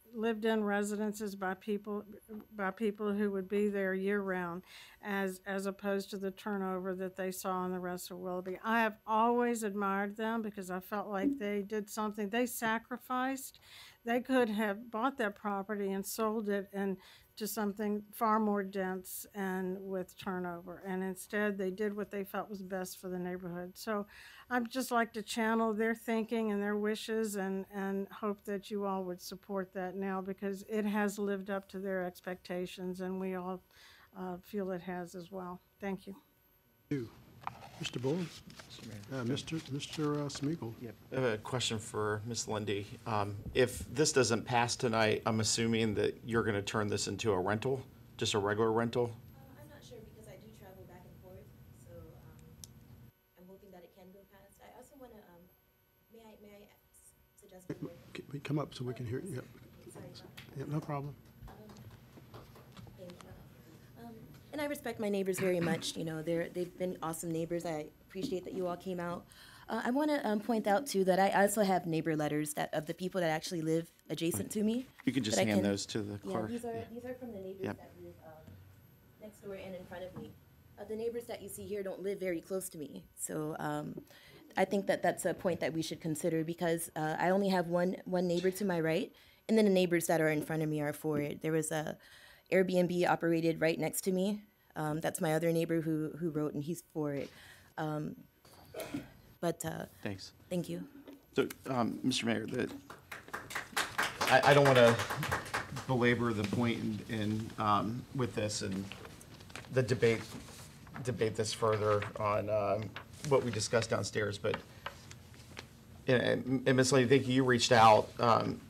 S17: lived-in residences by people, by people who would be there year-round, as, as opposed to the turnover that they saw in the rest of Willoughby. I have always admired them because I felt like they did something, they sacrificed. They could have bought that property and sold it and to something far more dense and with turnover. And instead, they did what they felt was best for the neighborhood. So I'd just like to channel their thinking and their wishes and, and hope that you all would support that now, because it has lived up to their expectations, and we all uh, feel it has as well. Thank you.
S1: Thank you. Mister Bull? Uh, Mister Mister Uh, Smeagol?
S12: Yep. I have a question for Miz Lindy. Um, if this doesn't pass tonight, I'm assuming that you're going to turn this into a rental, just a regular rental?
S13: I'm not sure because I do travel back and forth, so um, I'm hoping that it can go past. I also want to, um, may I, may I suggest?
S1: Can we come up so we can hear you? Yep.
S13: Sorry about that.
S1: Yep, no problem.
S13: Thank you. Um, and I respect my neighbors very much. You know, they're, they've been awesome neighbors. I appreciate that you all came out. Uh, I want to um, point out, too, that I also have neighbor letters that of the people that actually live adjacent to me.
S12: You could just
S13: that I
S12: hand
S13: can-
S12: those to the clerk.
S13: Yeah, these are, these are from the neighbors
S12: Yep.
S13: that live um, next door and in front of me. Uh, the neighbors that you see here don't live very close to me. So um, I think that that's a point that we should consider, because uh, I only have one, one neighbor to my right, and then the neighbors that are in front of me are for it. There was a Airbnb operated right next to me. Um, that's my other neighbor who, who wrote, and he's for it. Um, but uh,
S12: Thanks.
S13: thank you.
S12: So, um, Mister Mayor, the, I, I don't want to belabor the point in, in, um, with this and the debate, debate this further on, um, what we discussed downstairs, but, and, and Miz Lady, thank you, you reached out. Um,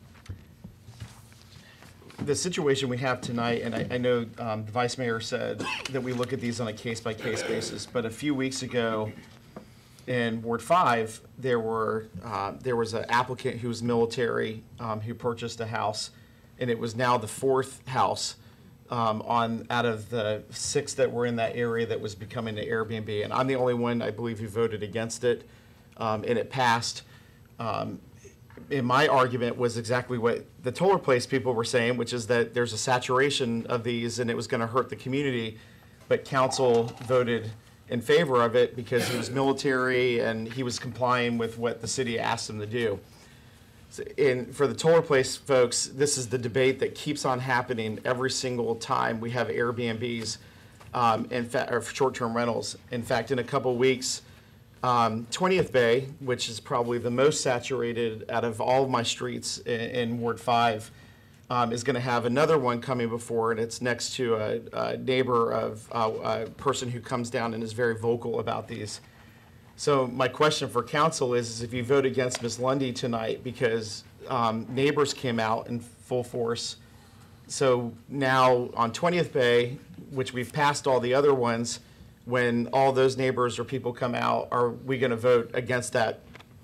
S12: the situation we have tonight, and I, I know, um, the Vice Mayor said that we look at these on a case-by-case basis, but a few weeks ago, in Ward Five, there were uh, there was an applicant who was military um, who purchased a house, and it was now the fourth house um, on out of the six that were in that area that was becoming an Airbnb. And I'm the only one, I believe, who voted against it, um, and it passed. Um, and my argument was exactly what the Toller Place people were saying, which is that there's a saturation of these, and it was going to hurt the community. But council voted in favor of it because he was military and he was complying with what the city asked him to do. So, and for the Toller Place folks, this is the debate that keeps on happening every single time we have Airbnbs, um, in fact, or short-term rentals. In fact, in a couple weeks, um, twentieth Bay, which is probably the most saturated out of all of my streets in, in Ward Five, Um, is going to have another one coming before, and it's next to a, a neighbor of uh, a person who comes down and is very vocal about these. So my question for council is, is if you vote against Miz Lundy tonight because um, neighbors came out in full force, so now on twentieth Bay, which we've passed all the other ones, when all those neighbors or people come out, are we going to vote against that?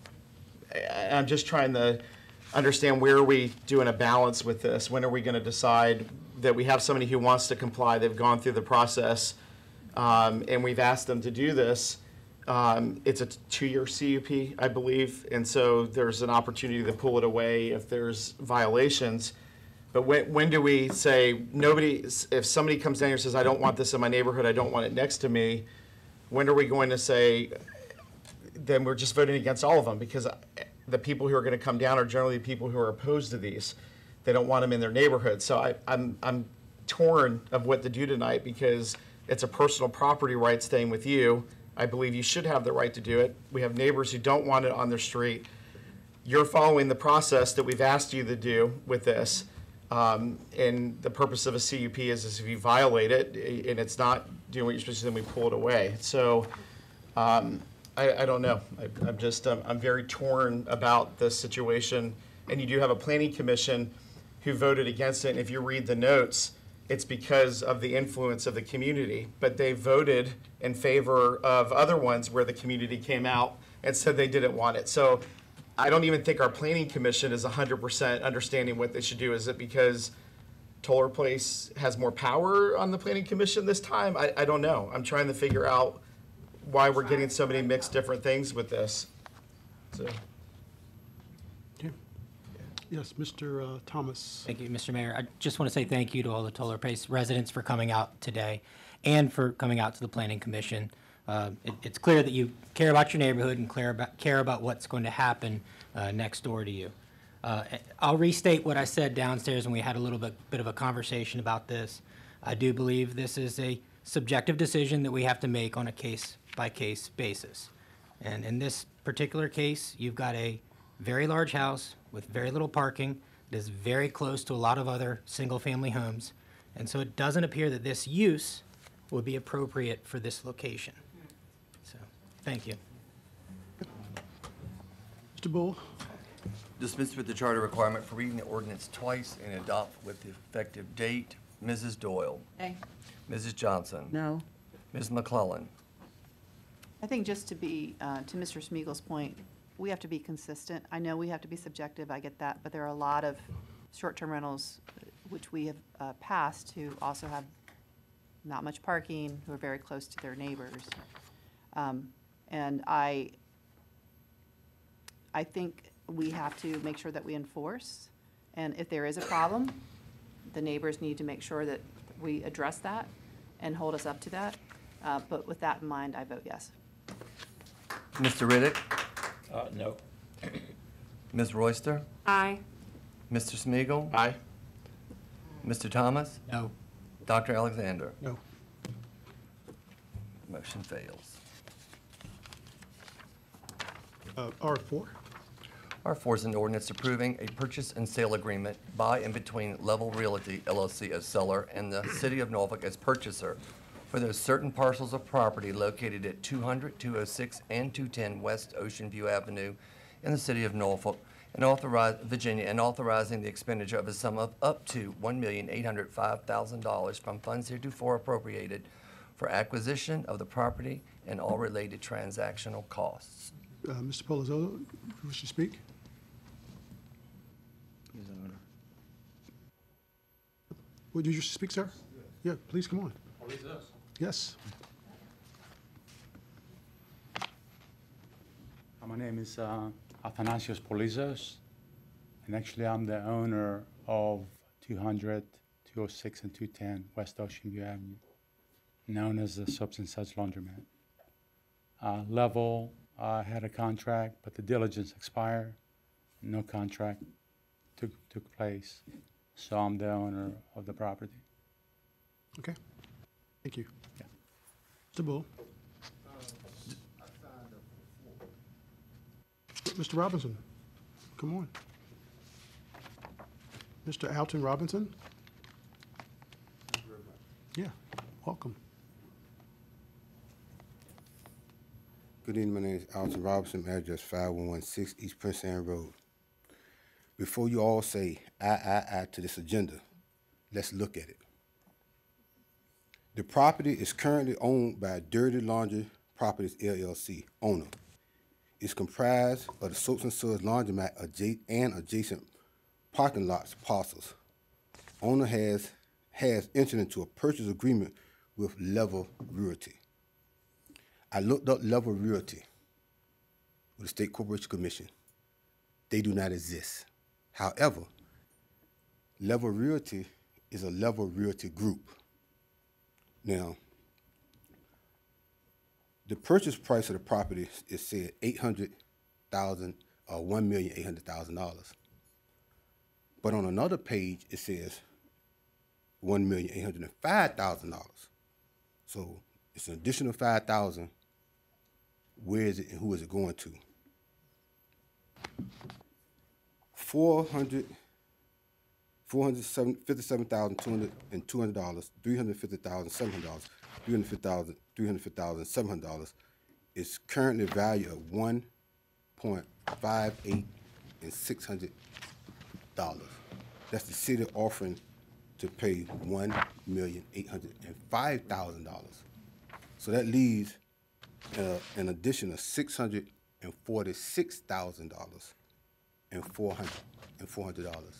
S12: I- I'm just trying to understand, where are we doing a balance with this? When are we going to decide that we have somebody who wants to comply, they've gone through the process, um, and we've asked them to do this? Um, it's a two-year C U P, I believe, and so there's an opportunity to pull it away if there's violations. But when, when do we say, nobody, if somebody comes down here and says, I don't want this in my neighborhood, I don't want it next to me, when are we going to say, then we're just voting against all of them? Because the people who are going to come down are generally the people who are opposed to these. They don't want them in their neighborhood. So I, I'm, I'm torn of what to do tonight, because it's a personal property rights thing with you. I believe you should have the right to do it. We have neighbors who don't want it on their street. You're following the process that we've asked you to do with this. Um, and the purpose of a C U P is, is if you violate it and it's not doing what you're supposed to, then we pull it away. So um, I, I don't know. I, I'm just, um, I'm very torn about this situation. And you do have a planning commission who voted against it. And if you read the notes, it's because of the influence of the community. But they voted in favor of other ones where the community came out and said they didn't want it. So I don't even think our planning commission is one hundred percent understanding what they should do. Is it because Toller Place has more power on the planning commission this time? I, I don't know. I'm trying to figure out why we're getting so many mixed different things with this. So.
S1: Yes, Mister uh, Thomas.
S18: Thank you, Mister Mayor. I just want to say thank you to all the Toller Place residents for coming out today and for coming out to the Planning Commission. Uh, it, it's clear that you care about your neighborhood and care about, care about what's going to happen uh, next door to you. Uh, I'll restate what I said downstairs when we had a little bit, bit of a conversation about this. I do believe this is a subjective decision that we have to make on a case-by-case basis. And in this particular case, you've got a very large house with very little parking. It is very close to a lot of other single-family homes. And so it doesn't appear that this use would be appropriate for this location. So, thank you.
S1: Mister Bull.
S3: Dismissed with the charter requirement for reading the ordinance twice and adopt with the effective date. Missus Doyle.
S4: Aye.
S3: Missus Johnson.
S4: No.
S3: Miz McClellan.
S4: I think just to be, uh, to Mister Smiegel's point, we have to be consistent. I know we have to be subjective, I get that, but there are a lot of short-term rentals uh, which we have uh, passed who also have not much parking, who are very close to their neighbors. Um, And I, I think we have to make sure that we enforce, and if there is a problem, the neighbors need to make sure that we address that and hold us up to that. Uh, But with that in mind, I vote yes.
S3: Mister Riddick.
S2: Uh, no.
S3: Miz Royster.
S11: Aye.
S3: Mister Smiegel.
S12: Aye.
S3: Mister Thomas.
S18: No.
S3: Doctor Alexander.
S1: No.
S3: Motion fails.
S1: Uh, R four.
S3: R four is an ordinance approving a purchase and sale agreement by and between Level Realty L L C as seller and the City of Norfolk as purchaser for those certain parcels of property located at two hundred, two oh six, and two ten West Ocean View Avenue in the City of Norfolk, and authorize, Virginia, and authorizing the expenditure of a sum of up to one million eight hundred five thousand dollars from funds heretofore appropriated for acquisition of the property and all related transactional costs.
S1: Uh, Mister Polazzolo, you wish to speak? Would you wish to speak, sir? Yeah, please come on. Yes.
S19: My name is uh, Athanasios Polizos, and actually I'm the owner of two hundred, two oh six, and two ten West Ocean View Avenue, known as the Subs and Suds Laundromat. Uh, Level uh, had a contract, but the diligence expired. No contract took, took place, so I'm the owner of the property.
S1: Okay. Thank you. Yeah. Mister Bull. Mister Robinson, come on. Mister Alton Robinson? Yeah, welcome.
S20: Good evening, my name is Alton Robinson, address five one one six East Prince Anne Road. Before you all say aye, aye, aye to this agenda, let's look at it. The property is currently owned by Dirty Laundry Properties L L C, owner. It's comprised of the Soaps and Suds Laundromat adja- and adjacent parking lots parcels. Owner has, has entered into a purchase agreement with Level Realty. I looked up Level Realty with the State Corporation Commission. They do not exist. However, Level Realty is a Level Realty group. Now, the purchase price of the property is said eight hundred thousand dollars or one million eight hundred thousand dollars. But on another page, it says one million eight hundred five thousand dollars. So it's an additional five thousand dollars. Where is it and who is it going to? four hundred, four hundred fifty-seven thousand two hundred dollars, three hundred fifty thousand seven hundred dollars, three hundred fifty thousand dollars, three hundred fifty thousand seven hundred dollars is currently valued at one point five eight and six hundred dollars. That's the city offering to pay one million eight hundred five thousand dollars. So that leaves uh, an addition of six hundred forty-six thousand dollars and four hundred and four hundred dollars.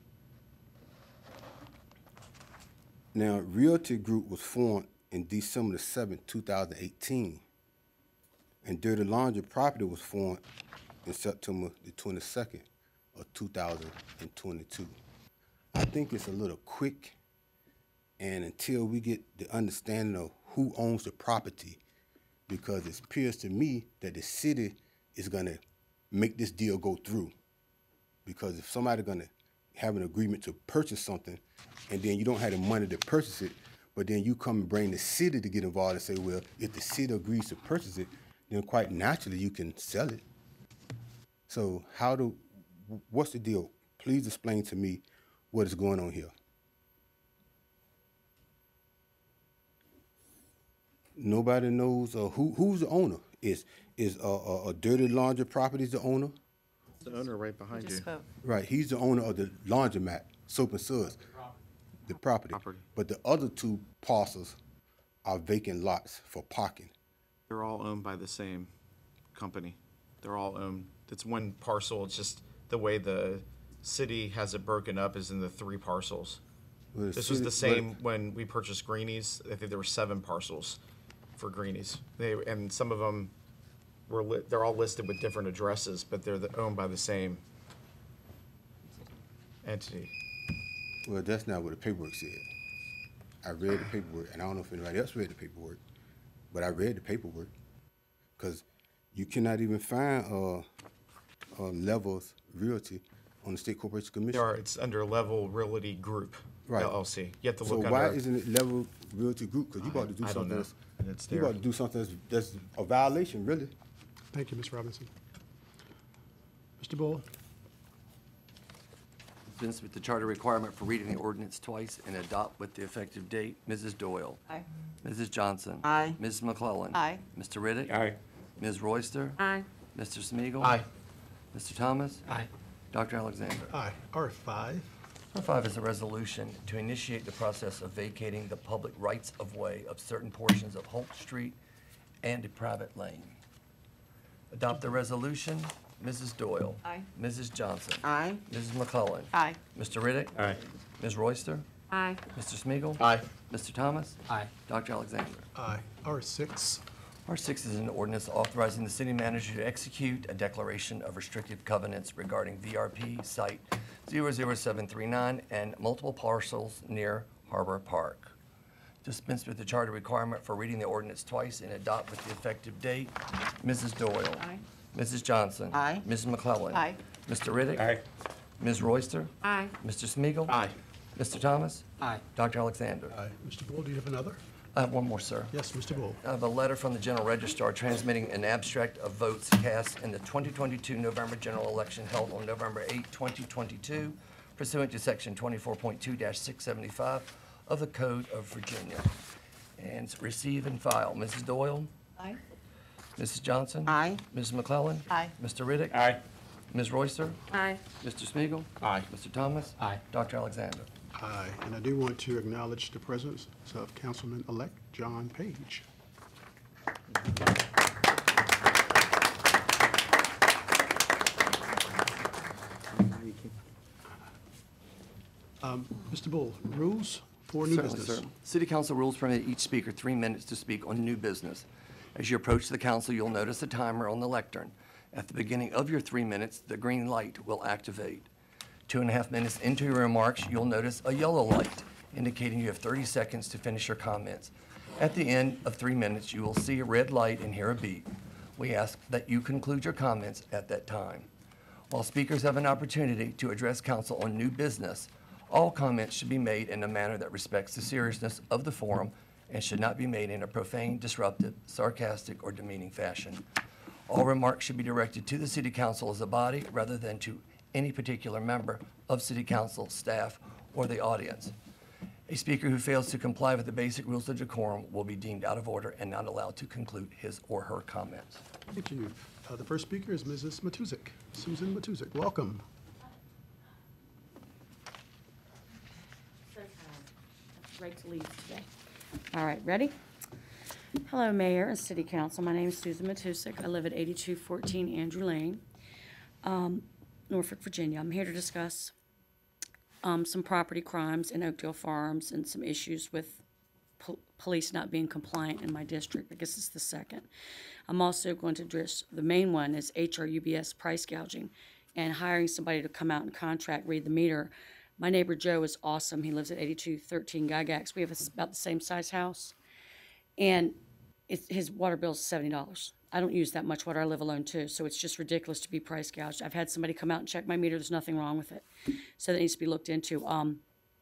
S20: Now, Realty Group was formed in December the seventh, two thousand eighteen, and Dirty Laundry Property was formed in September the twenty-second, of two thousand twenty-two. I think it's a little quick, and until we get the understanding of who owns the property, because it appears to me that the city is gonna make this deal go through. Because if somebody's gonna have an agreement to purchase something, and then you don't have the money to purchase it, but then you come and bring the city to get involved and say, well, if the city agrees to purchase it, then quite naturally you can sell it. So how do, what's the deal? Please explain to me what is going on here. Nobody knows uh, who who's the owner. Is is uh, uh, a Dirty Laundry Properties the owner?
S12: The owner right behind you.
S20: Right, he's the owner of the laundromat, Soap and Suds, the property.
S12: Property.
S20: But the other two parcels are vacant lots for parking.
S12: They're all owned by the same company. They're all owned, it's one parcel, it's just the way the city has it broken up is in the three parcels.
S20: Well, the
S12: This was
S20: city-
S12: the same when we purchased Greenies. I think there were seven parcels for Greenies. They, and some of them were, li- they're all listed with different addresses, but they're the- owned by the same entity.
S20: Well, that's not what the paperwork said. I read the paperwork, and I don't know if anybody else read the paperwork, but I read the paperwork. Because you cannot even find uh, uh, Levels Realty on the State Corporation Commission.
S12: There are, it's under Level Realty Group,
S20: Right.
S12: L L C. You have to
S20: So
S12: look
S20: why
S12: under.
S20: isn't it Level Realty Group? Because you about to do
S12: I don't
S20: something
S12: know.
S20: that's,
S12: And it's
S20: you
S12: there.
S20: about to do something that's, that's a violation, really.
S1: Thank you, Miz Robinson. Mister Bull?
S3: Dispense with the charter requirement for reading the ordinance twice and adopt with the effective date. Missus Doyle.
S4: Aye.
S3: Missus Johnson.
S14: Aye.
S3: Missus McClellan.
S4: Aye.
S3: Mister Riddick.
S2: Aye.
S3: Miz Royster.
S11: Aye.
S3: Mister Smiegel.
S12: Aye.
S3: Mister Thomas.
S18: Aye.
S3: Doctor Alexander.
S1: Aye. R five.
S3: R five is a resolution to initiate the process of vacating the public rights-of-way of certain portions of Holt Street and a private lane. Adopt the resolution. Missus Doyle.
S4: Aye.
S3: Missus Johnson.
S14: Aye.
S3: Missus McClellan.
S4: Aye.
S3: Mister Riddick.
S2: Aye.
S3: Miz Royster.
S11: Aye.
S3: Mister Smiegel.
S12: Aye.
S3: Mister Thomas.
S18: Aye.
S3: Doctor Alexander.
S1: Aye. R six.
S3: R six is an ordinance authorizing the city manager to execute a declaration of restrictive covenants regarding V R P Site zero zero seven three nine and multiple parcels near Harbor Park. Dispense with the charter requirement for reading the ordinance twice and adopt with the effective date. Missus Doyle.
S4: Aye.
S3: Missus Johnson.
S14: Aye.
S3: Missus McClellan.
S4: Aye.
S3: Mister Riddick.
S2: Aye.
S3: Miz Royster.
S11: Aye.
S3: Mister Smiegel.
S12: Aye.
S3: Mister Thomas.
S18: Aye.
S3: Doctor Alexander.
S1: Aye. Mister Bull, do you have another?
S3: I have one more, sir.
S1: Yes, Mister Bull.
S3: I have a letter from the General Registrar transmitting an abstract of votes cast in the twenty twenty-two November general election held on November eighth, twenty twenty-two, pursuant to Section twenty-four point two six seventy-five of the Code of Virginia. And it's receive and file. Missus Doyle?
S4: Aye.
S3: Missus Johnson?
S14: Aye.
S3: Missus McClellan?
S4: Aye.
S3: Mister Riddick?
S2: Aye.
S3: Miz Royster?
S11: Aye.
S3: Mister Smiegel?
S12: Aye.
S3: Mister Thomas?
S18: Aye.
S3: Doctor Alexander?
S1: Aye. And I do want to acknowledge the presence of Councilman-elect John Page. Um, Mister Bull, rules for new
S3: Certainly,
S1: business.
S3: sir. City council rules permit each speaker three minutes to speak on new business. As you approach the council, you'll notice a timer on the lectern. At the beginning of your three minutes, the green light will activate. Two and a half minutes into your remarks, you'll notice a yellow light indicating you have thirty seconds to finish your comments. At the end of three minutes, you will see a red light and hear a beep. We ask that you conclude your comments at that time. While speakers have an opportunity to address council on new business, all comments should be made in a manner that respects the seriousness of the forum and should not be made in a profane, disruptive, sarcastic, or demeaning fashion. All remarks should be directed to the city council as a body rather than to any particular member of city council, staff, or the audience. A speaker who fails to comply with the basic rules of decorum will be deemed out of order and not allowed to conclude his or her comments.
S1: Thank you. Uh, The first speaker is Missus Matuzik, Susan Matuzik. Welcome.
S21: Great to leave today. All right, ready? Hello, Mayor and City Council. My name is Susan Matusik. I live at eighty-two fourteen Andrew Lane, um, Norfolk, Virginia. I'm here to discuss um, some property crimes in Oakdale Farms and some issues with po- police not being compliant in my district. I guess it's the second. I'm also going to address, the main one is H R U B S price gouging and hiring somebody to come out and contract read the meter. My neighbor Joe is awesome. He lives at eighty-two thirteen Gygax. We have a s about the same size house, and it's, his water bill is seventy dollars. I don't use that much water. I live alone too, so it's just ridiculous to be price gouged. I've had somebody come out and check my meter. There's nothing wrong with it, so that needs to be looked into. Um,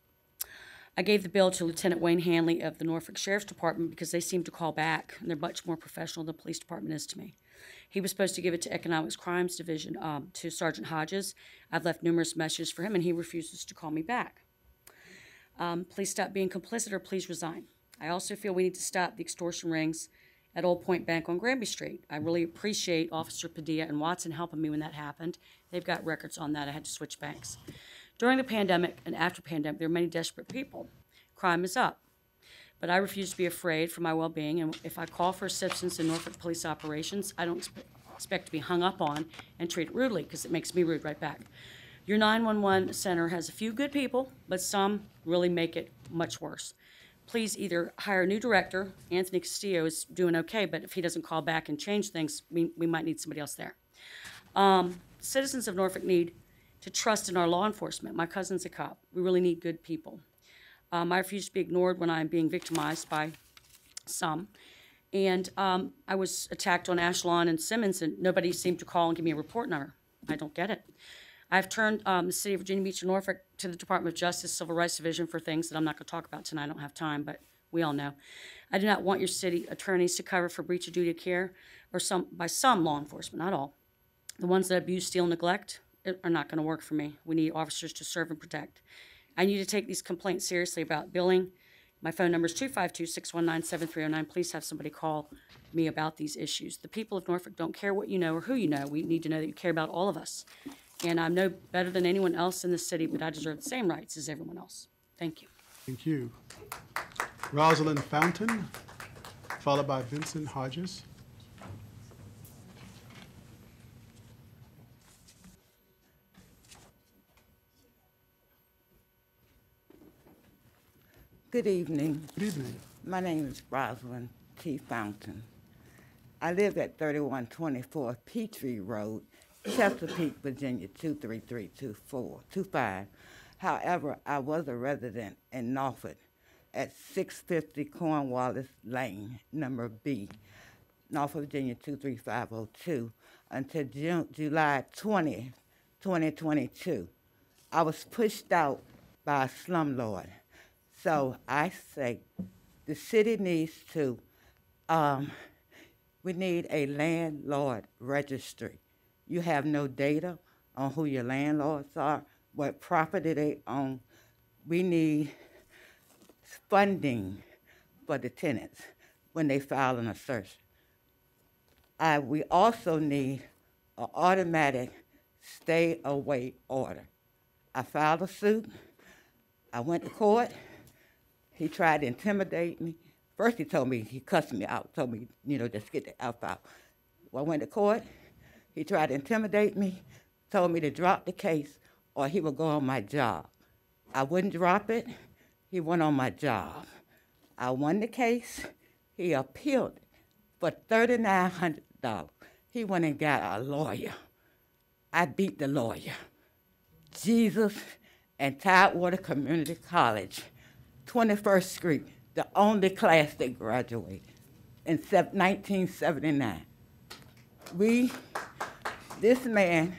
S21: I gave the bill to Lieutenant Wayne Hanley of the Norfolk Sheriff's Department because they seem to call back, and they're much more professional than the police department is to me. He was supposed to give it to Economics Crimes Division, um, to Sergeant Hodges. I've left numerous messages for him, and he refuses to call me back. Um, please stop being complicit or please resign. I also feel we need to stop the extortion rings at Old Point Bank on Granby Street. I really appreciate Officer Padilla and Watson helping me when that happened. They've got records on that. I had to switch banks. During the pandemic and after pandemic, there are many desperate people. Crime is up. But I refuse to be afraid for my well-being, and if I call for assistance in Norfolk police operations, I don't expect, expect to be hung up on and treated rudely, because it makes me rude right back. Your nine one one center has a few good people, but some really make it much worse. Please either hire a new director. Anthony Castillo is doing okay, but if he doesn't call back and change things, we, we might need somebody else there. Um, citizens of Norfolk need to trust in our law enforcement. My cousin's a cop. We really need good people. Um, I refuse to be ignored when I'm being victimized by some. And um, I was attacked on Ashlon and Simmons, and nobody seemed to call and give me a report number. I don't get it. I've turned um, the City of Virginia Beach and Norfolk to the Department of Justice Civil Rights Division for things that I'm not going to talk about tonight. I don't have time, but we all know. I do not want your city attorneys to cover for breach of duty of care or some by some law enforcement, not all. The ones that abuse, steal, neglect are not going to work for me. We need officers to serve and protect. I need to take these complaints seriously about billing. My phone number is two five two, six one nine, seven three zero nine. Please have somebody call me about these issues. The people of Norfolk don't care what you know or who you know. We need to know that you care about all of us. And I'm no better than anyone else in the city, but I deserve the same rights as everyone else. Thank you.
S1: Thank you. Rosalind Fountain, followed by Vincent Hodges.
S9: Good evening.
S1: Good evening.
S9: My name is Rosalind T. Fountain. I live at thirty-one twenty-four Petrie Road, Chesapeake, Virginia, two three three two four two five. However, I was a resident in Norfolk at six fifty Cornwallis Lane, number B, Norfolk, Virginia, two three five zero two, until June, July twentieth, twenty twenty-two. I was pushed out by a slumlord. So I say the city needs to, um, we need a landlord registry. You have no data on who your landlords are, what property they own. We need funding for the tenants when they file an assertion. Uh, we also need an automatic stay-away order. I filed a suit. I went to court. He tried to intimidate me. First he told me, he cussed me out, told me, you know, just get the F out. Well, I went to court. He tried to intimidate me, told me to drop the case or he would go on my job. I wouldn't drop it. He went on my job. I won the case. He appealed it for thirty-nine hundred dollars. He went and got a lawyer. I beat the lawyer. Jesus and Tidewater Community College, twenty-first Street, the only class that graduated in nineteen seventy-nine. We, this man,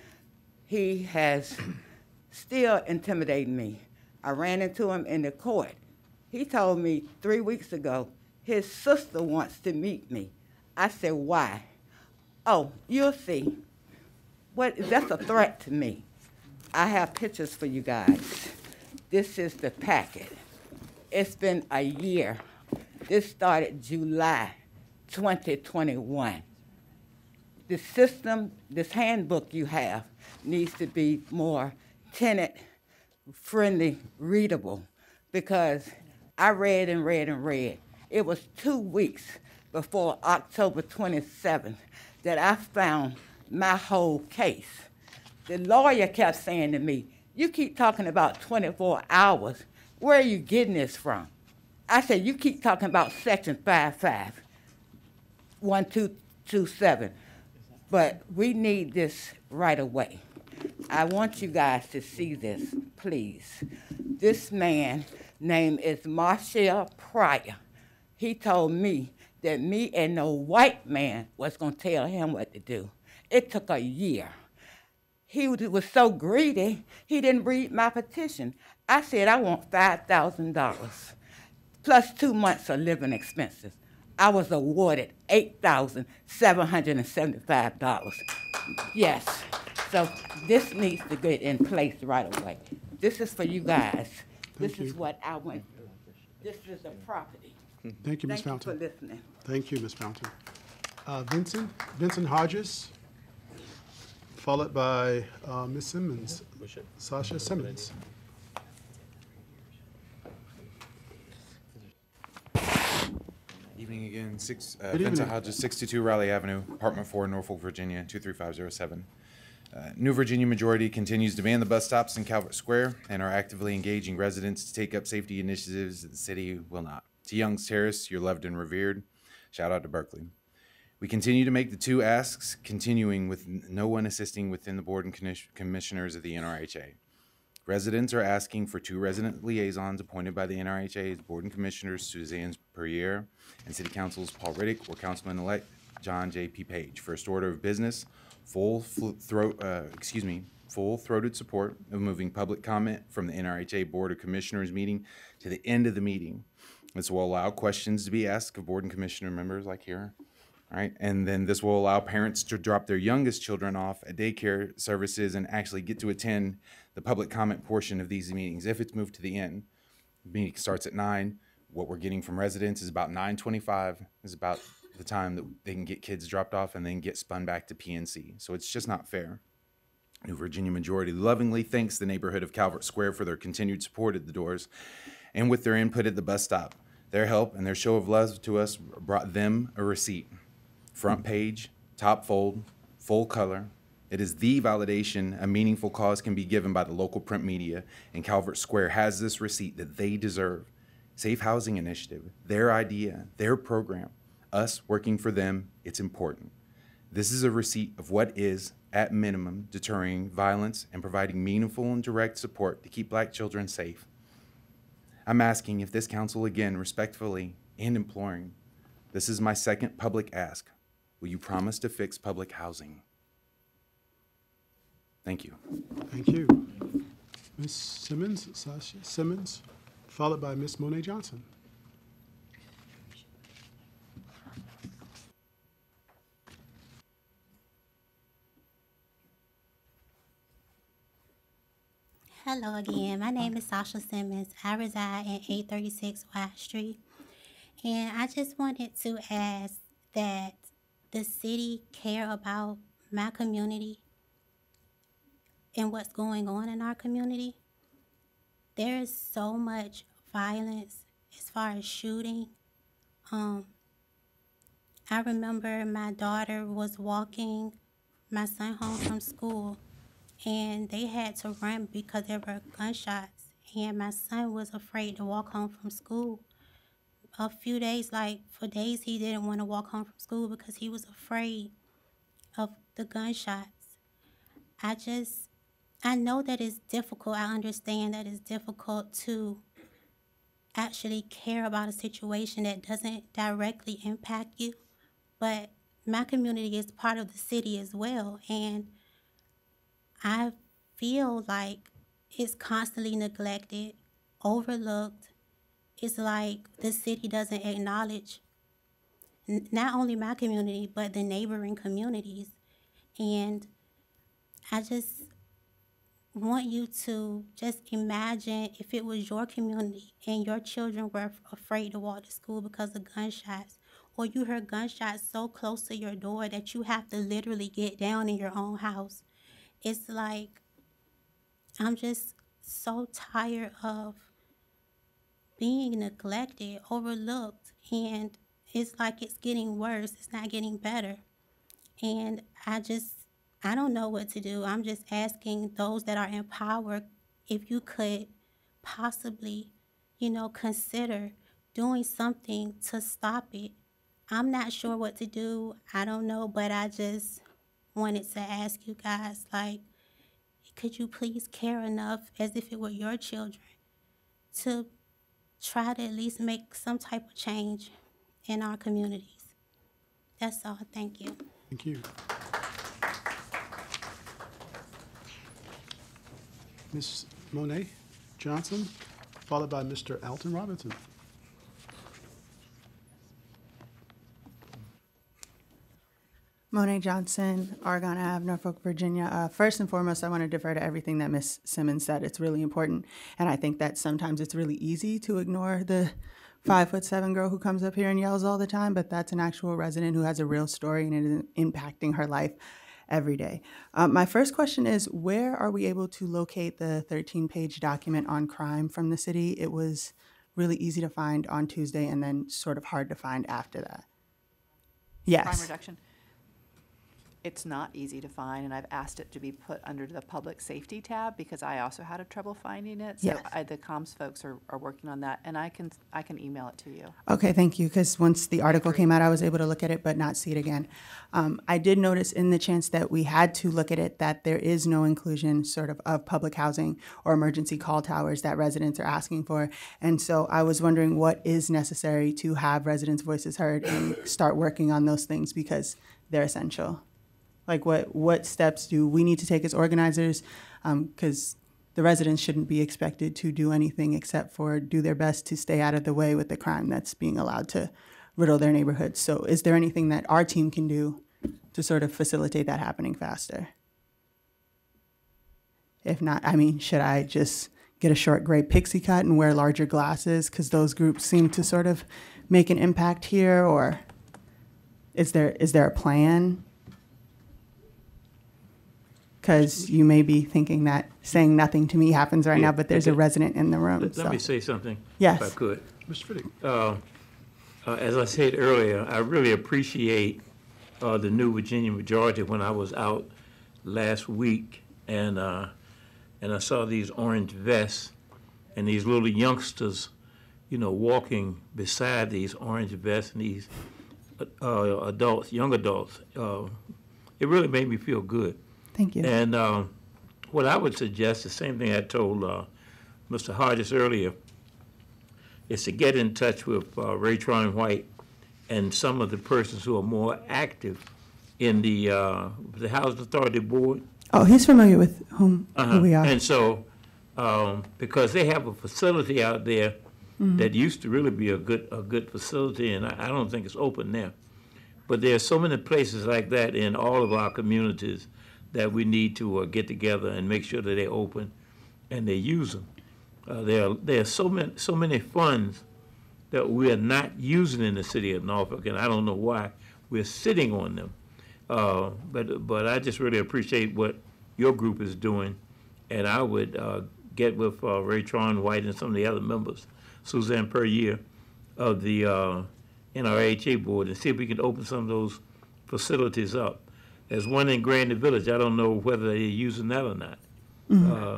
S9: he has still intimidating me. I ran into him in the court. He told me three weeks ago his sister wants to meet me. I said, why? Oh, you'll see. What, that's a threat to me. I have pictures for you guys. This is the packet. It's been a year. This started July twenty twenty-one. The system, this handbook you have, needs to be more tenant-friendly, readable, because I read and read and read. It was two weeks before October twenty-seventh that I found my whole case. The lawyer kept saying to me, you keep talking about twenty-four hours. Where are you getting this from? I said, you keep talking about section five five, one two two seven, but we need this right away. I want you guys to see this, please. This man name is Marshall Pryor. He told me that me and no white man was gonna tell him what to do. It took a year. He was, was so greedy, he didn't read my petition. I said, I want five thousand dollars plus two months of living expenses. I was awarded eight thousand seven hundred seventy-five dollars. Yes, so this needs to get in place right away. This is for you guys. This is what I went through. This is the property.
S1: Thank you, Miz
S9: Thank you
S1: Fountain.
S9: for listening.
S1: Thank you, Miz Fountain. Uh, Vincent, Vincent Hodges, followed by uh, Miz Simmons, Sasha Simmons.
S8: Evening again, six, uh,
S1: Good
S8: Vincent
S1: evening.
S8: Hodges, sixty-two Raleigh Avenue, apartment four, Norfolk, Virginia, two three five zero seven. Uh, New Virginia Majority continues to ban the bus stops in Calvert Square and are actively engaging residents to take up safety initiatives that the city will not. To Young's Terrace, you're loved and revered. Shout out to Berkeley. We continue to make the two asks, continuing with n- no one assisting within the board and commis- commissioners of the N R H A. Residents are asking for two resident liaisons appointed by the N R H A as board and commissioners, Suzanne Perrier, and City Council's Paul Riddick or Councilman-elect John J P. Page. First order of business, full fl- throat, uh, excuse me, full-throated support of moving public comment from the N R H A Board of Commissioners meeting to the end of the meeting. This will allow questions to be asked of board and commissioner members like here. All right, and then this will allow parents to drop their youngest children off at daycare services and actually get to attend the public comment portion of these meetings if it's moved to the end. The meeting starts at nine. What we're getting from residents is about nine twenty-five is about the time that they can get kids dropped off and then get spun back to P N C. So it's just not fair. New Virginia Majority lovingly thanks the neighborhood of Calvert Square for their continued support at the doors and with their input at the bus stop. Their help and their show of love to us brought them a receipt. Front page, top fold, full color. It is the validation a meaningful cause can be given by the local print media, and Calvert Square has this receipt that they deserve. Safe Housing Initiative, their idea, their program, us working for them, it's important. This is a receipt of what is, at minimum, deterring violence and providing meaningful and direct support to keep black children safe. I'm asking if this council again, respectfully and imploring, this is my second public ask. Will you promise to fix public housing? Thank you.
S1: Thank you. Miz Simmons, Sasha Simmons, followed by Miz Monet Johnson.
S10: Hello again. My name is Sasha Simmons. I reside in eight thirty-six West Street. And I just wanted to ask that the city care about my community and what's going on in our community. There is so much violence as far as shooting. Um, I remember my daughter was walking my son home from school, and they had to run because there were gunshots, and my son was afraid to walk home from school. A few days, like for days, he didn't want to walk home from school because he was afraid of the gunshots. I just, I know that it's difficult. I understand that it's difficult to actually care about a situation that doesn't directly impact you, but my community is part of the city as well, and I feel like it's constantly neglected, overlooked. It's like the city doesn't acknowledge n- not only my community, but the neighboring communities. And I just want you to just imagine if it was your community and your children were f- afraid to walk to school because of gunshots, or you heard gunshots so close to your door that you have to literally get down in your own house. It's like, I'm just so tired of being neglected, overlooked, and it's like it's getting worse. It's not getting better. And I just, I don't know what to do. I'm just asking those that are in power if you could possibly, you know, consider doing something to stop it. I'm not sure what to do. I don't know, but I just wanted to ask you guys, like, could you please care enough as if it were your children to try to at least make some type of change in our communities? That's all. Thank you.
S1: Thank you. Miz Monet Johnson, followed by Mister Alton Robinson.
S5: Monet Johnson, Argonne Avenue, Norfolk, Virginia. Uh, first and foremost, I want to defer to everything that Miz Simmons said. It's really important, and I think that sometimes it's really easy to ignore the five foot seven girl who comes up here and yells all the time, but that's an actual resident who has a real story and it is impacting her life every day. Um, my first question is, where are we able to locate the thirteen page document on crime from the city? It was really easy to find on Tuesday and then sort of hard to find after that. Yes.
S4: Crime reduction. It's not easy to find, and I've asked it to be put under the public safety tab because I also had a trouble finding it. So
S5: Yes.
S4: I, the comms folks are, are working on that, and I can I can email it to you.
S5: Okay, thank you, because once the article came out, I was able to look at it but not see it again. Um, I did notice in the chance that we had to look at it that there is no inclusion sort of of public housing or emergency call towers that residents are asking for. And so I was wondering what is necessary to have residents' voices heard and start working on those things because they're essential. Like what, what steps do we need to take as organizers? Because the residents shouldn't be expected to do anything except for do their best to stay out of the way with the crime that's being allowed to riddle their neighborhoods. So is there anything that our team can do to sort of facilitate that happening faster? If not, I mean, should I just get a short gray pixie cut and wear larger glasses because those groups seem to sort of make an impact here? Or is there is there a plan? Because you may be thinking that saying nothing to me happens right
S2: Yeah,
S5: now, but there's
S2: okay.
S5: a resident in the room.
S2: Let, let
S5: so.
S2: me say something,
S5: Yes.
S2: if I could.
S1: Mister Fittick.
S2: Uh, uh, as I said earlier, I really appreciate uh, the new Virginia majority. When I was out last week and uh, and I saw these orange vests and these little youngsters, you know, walking beside these orange vests and these uh, adults, young adults, uh, it really made me feel good.
S5: Thank you.
S2: And uh, what I would suggest, the same thing I told uh, Mister Hodges earlier, is to get in touch with uh, Raytron White and some of the persons who are more active in the uh, the Housing Authority Board.
S5: Oh, he's familiar with whom
S2: Uh-huh.
S5: who we are.
S2: And so, um, because they have a facility out there
S5: Mhm.
S2: that used to really be a good a good facility, and I, I don't think it's open now. But there are so many places like that in all of our communities that we need to uh, get together and make sure that they're open and they use them. Uh, there are there are so many so many funds that we are not using in the city of Norfolk, and I don't know why we're sitting on them. Uh, but but I just really appreciate what your group is doing, and I would uh, get with uh, Raytron White and some of the other members, Suzanne Perrier, of the uh, N R H A board, and see if we can open some of those facilities up. There's one in Grandy Village. I don't know whether they're using that or not.
S5: Mhm.
S2: Uh,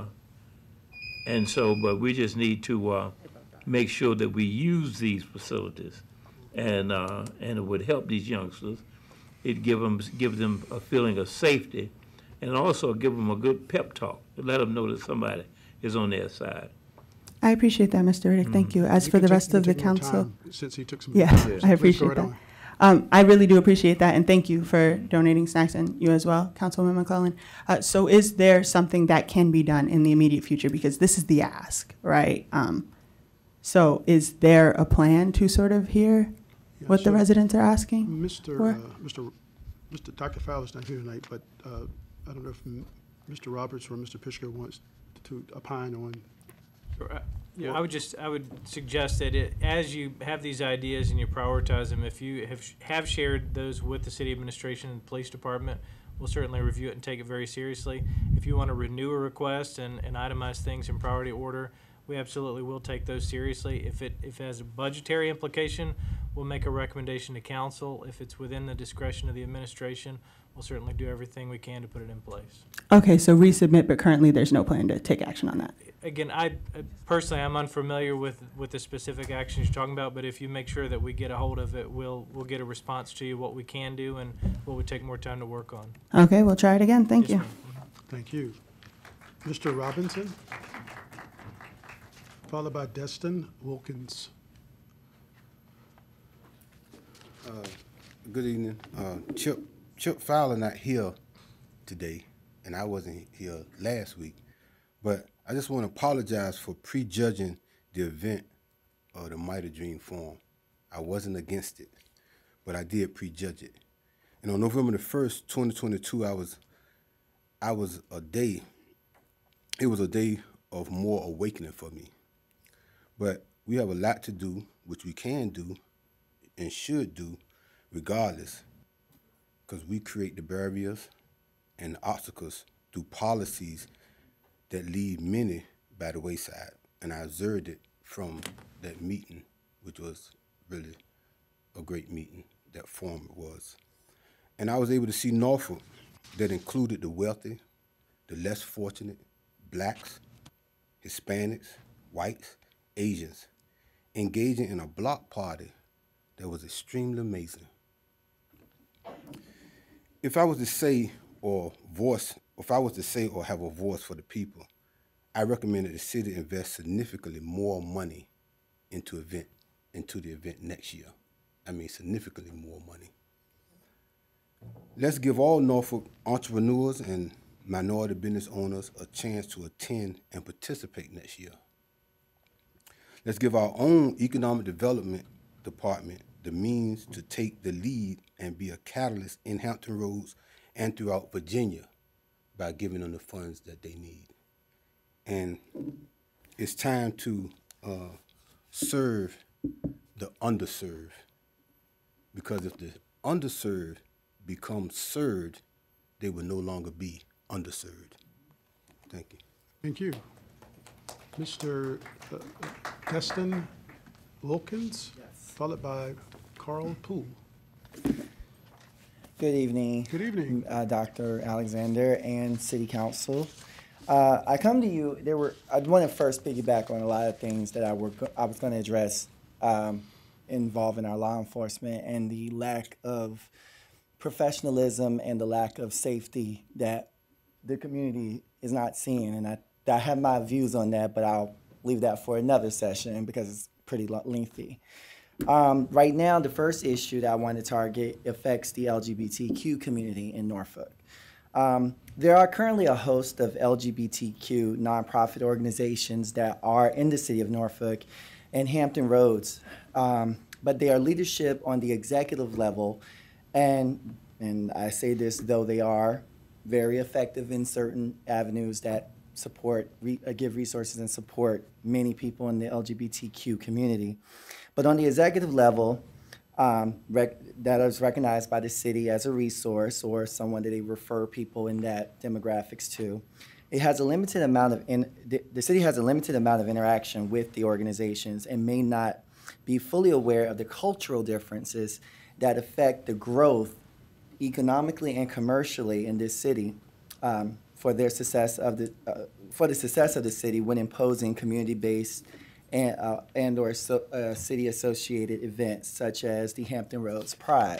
S2: and so, but we just need to uh, make sure that we use these facilities, and uh, and it would help these youngsters. It'd give them give them a feeling of safety, and also give them a good pep talk to let them know that somebody is on their side.
S5: I appreciate that, Mister Riddick. Thank you. As
S1: You
S5: for
S1: can
S5: the
S1: take-
S5: rest
S1: you
S5: of the
S1: can take more
S5: council.
S1: time since he took some.
S5: Yeah,
S1: Yes.
S5: I
S1: Please go
S5: appreciate
S1: right
S5: that.
S1: on.
S5: Um, I really do appreciate that, and thank you for donating snacks, and you as well, Councilwoman McClellan. Uh, so is there something that can be done in the immediate future? Because this is the ask, right? Um, so is there a plan to sort of hear
S1: Yeah,
S5: what the
S1: so
S5: residents are asking
S1: Mister
S5: for?
S1: Uh, Mister Mister Doctor Fowler's not here tonight, but uh, I don't know if M- Mister Roberts or Mister Pishka wants to opine on.
S22: Sure. I- Yeah, I would just, I would suggest that it, as you have these ideas and you prioritize them, if you have, have shared those with the city administration and police department, we'll certainly review it and take it very seriously. If you want to renew a request and, and itemize things in priority order, we absolutely will take those seriously. If it, if it has a budgetary implication, we'll make a recommendation to council. If it's within the discretion of the administration, we'll certainly do everything we can to put it in place.
S5: Okay, so resubmit, but currently there's no plan to take action on that.
S22: Again, I uh, personally, I'm unfamiliar with, with the specific actions you're talking about, but if you make sure that we get a hold of it, we'll, we'll get a response to you, what we can do and what would take more time to work on.
S5: Okay, we'll try it again. Thank
S22: Yes,
S5: you.
S22: ma'am.
S1: Thank you. Mister Robinson, followed by Destin Wilkins.
S20: Uh, Good evening. Uh, Chip, Chip Fowler not here today, and I wasn't here last week, but I just want to apologize for prejudging the event of the Mitre Dream Forum. I wasn't against it, but I did prejudge it. And on November the first, twenty twenty-two, I was, I was a day, it was a day of more awakening for me. But we have a lot to do, which we can do and should do regardless, because we create the barriers and the obstacles through policies that leave many by the wayside. And I observed it from that meeting, which was really a great meeting, that forum it was. And I was able to see Norfolk that included the wealthy, the less fortunate, blacks, Hispanics, whites, Asians, engaging in a block party that was extremely amazing. If I was to say or voice, if I was to say or have a voice for the people, I recommend that the city invest significantly more money into event, into the event next year. I mean, significantly more money. Let's give all Norfolk entrepreneurs and minority business owners a chance to attend and participate next year. Let's give our own economic development department the means to take the lead and be a catalyst in Hampton Roads and throughout Virginia by giving them the funds that they need. And it's time to uh, serve the underserved, because if the underserved become served, they will no longer be underserved. Thank you.
S1: Thank you. Mister uh, Destin Wilkins, followed by Carl Poole.
S6: Good evening.
S1: Good evening.
S6: Uh, Doctor Alexander and City Council. Uh, I come to you, there were, I want to first piggyback on a lot of things that I, were, I was going to address um, involving our law enforcement and the lack of professionalism and the lack of safety that the community is not seeing. And I, I have my views on that, but I'll leave that for another session because it's pretty lengthy. Um, right now, the first issue that I want to target affects the L G B T Q community in Norfolk. Um, there are currently a host of L G B T Q nonprofit organizations that are in the city of Norfolk and Hampton Roads, um, but they are leadership on the executive level, and, and I say this though they are very effective in certain avenues that support, re, uh, give resources and support many people in the L G B T Q community. But on the executive level, um, rec that is recognized by the city as a resource or someone that they refer people in that demographics to, it has a limited amount of, in, the, the city has a limited amount of interaction with the organizations and may not be fully aware of the cultural differences that affect the growth economically and commercially in this city. Um, for their success of the uh, for the success of the city when imposing community-based and uh, and or so, uh, city-associated events such as the Hampton Roads Pride.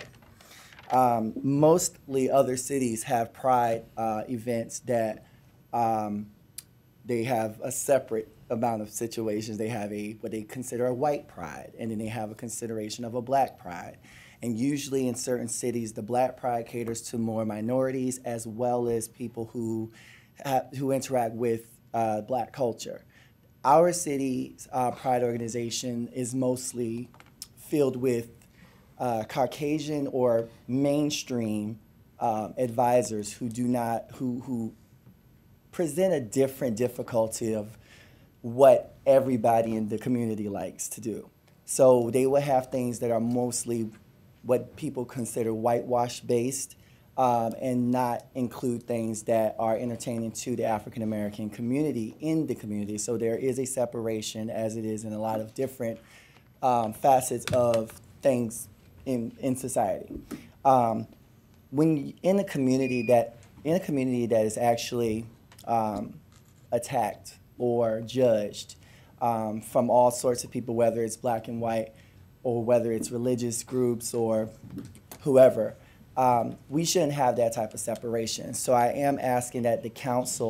S6: Um, mostly other cities have Pride uh, events that um, they have a separate amount of situations. They have a what they consider a white pride, and then they have a consideration of a black pride. And usually in certain cities, the black pride caters to more minorities as well as people who have, who interact with uh, black culture. Our city's uh, pride organization is mostly filled with uh, Caucasian or mainstream um, advisors who do not, who, who present a different difficulty of what everybody in the community likes to do. So they will have things that are mostly what people consider whitewash-based, um, and not include things that are entertaining to the African-American community in the community. So there is a separation, as it is in a lot of different um, facets of things in, in society. Um, when in a community that, in a community that is actually um, attacked or judged um, from all sorts of people, whether it's black and white, or whether it's religious groups or whoever, um, we shouldn't have that type of separation. So I am asking that the council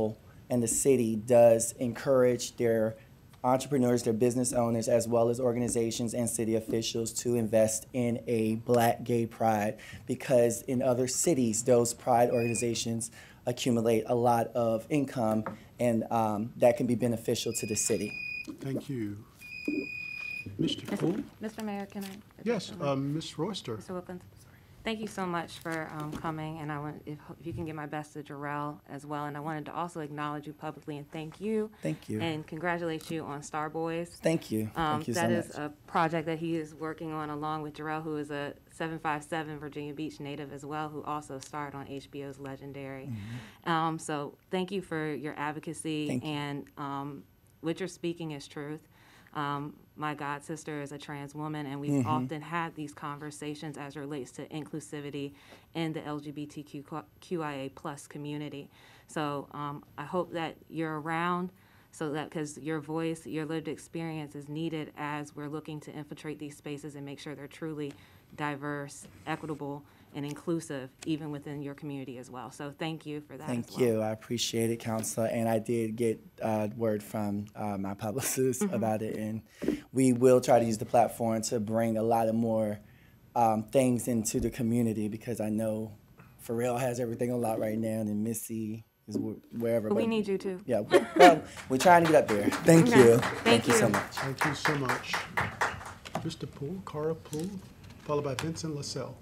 S6: and the city does encourage their entrepreneurs, their business owners, as well as organizations and city officials to invest in a Black Gay Pride, because in other cities, those pride organizations accumulate a lot of income, and um, that can be beneficial to the city.
S1: Thank you. Mister Poole?
S11: Mister Mayor, can I?
S1: Yes, um, Miz Royster.
S11: Mister Wilkins, thank you so much for um, coming, and I want, if, if you can give my best to Jarrell as well, and I wanted to also acknowledge you publicly and thank you.
S6: Thank you.
S11: And congratulate you on Star Boys.
S6: Thank you.
S11: Um,
S6: Thank you so
S11: that is
S6: much.
S11: a project that he is working on along with Jarrell, who is a seven five seven Virginia Beach native as well, who also starred on H B O's Legendary.
S6: Mm-hmm.
S11: Um, so thank you for your advocacy,
S6: Thank you.
S11: and um, what you're speaking is truth. Um, my god sister is a trans woman, and we've
S6: Mhm.
S11: often had these conversations as it relates to inclusivity in the L G B T Q I A plus community. So um, I hope that you're around, so that, because your voice, your lived experience is needed as we're looking to infiltrate these spaces and make sure they're truly diverse, equitable, and inclusive, even within your community as well. So thank you for that.
S6: Thank
S11: as well.
S6: you. I appreciate it, Counselor. And I did get uh, word from uh, my publicist
S11: Mhm.
S6: about it. And we will try to use the platform to bring a lot of more um, things into the community, because I know Pharrell has everything a lot right now, and Missy is wh- wherever.
S11: But we need you too.
S6: Yeah. Well, we're trying to get up there. Thank
S11: Okay.
S6: you.
S11: Thank
S6: Thank you so
S11: you.
S6: much.
S1: Thank you so much. Mister Poole, Cara Poole, followed by Vincent LaSalle.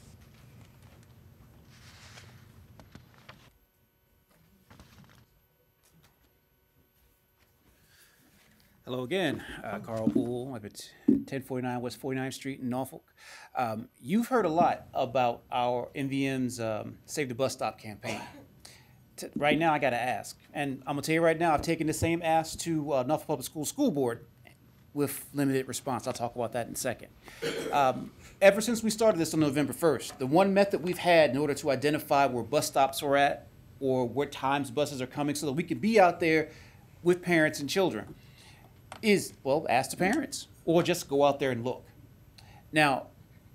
S7: Hello again, uh, Carl Poole. I'm at ten forty-nine West forty-ninth Street in Norfolk. Um, you've heard a lot about our M V M's um, Save the Bus Stop campaign. T- right now, I got to ask, and I'm gonna tell you right now, I've taken the same ask to uh, Norfolk Public School School Board with limited response. I'll talk about that in a second. Um, ever since we started this on November first, the one method we've had in order to identify where bus stops are at or what times buses are coming, so that we can be out there with parents and children, is, well, ask the parents or just go out there and look. Now,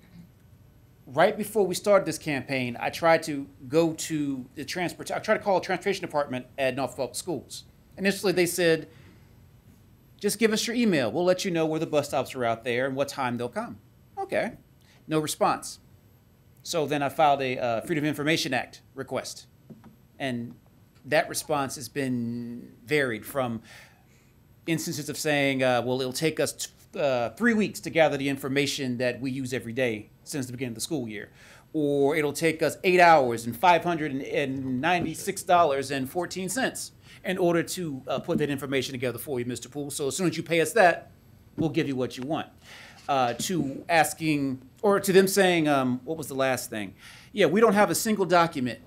S7: right before we started this campaign, I tried to go to the transport, I tried to call the transportation department at Norfolk Public Schools. Initially, they said, just give us your email. We'll let you know where the bus stops are out there and what time they'll come. Okay, no response. So then I filed a uh, Freedom of Information Act request. And that response has been varied from instances of saying, uh, well, it'll take us t- uh, three weeks to gather the information that we use every day since the beginning of the school year. Or it'll take us eight hours and five hundred ninety-six dollars and fourteen cents in order to uh, put that information together for you, Mister Poole. So as soon as you pay us that, we'll give you what you want. Uh, to asking, or to them saying, um, what was the last thing? Yeah, we don't have a single document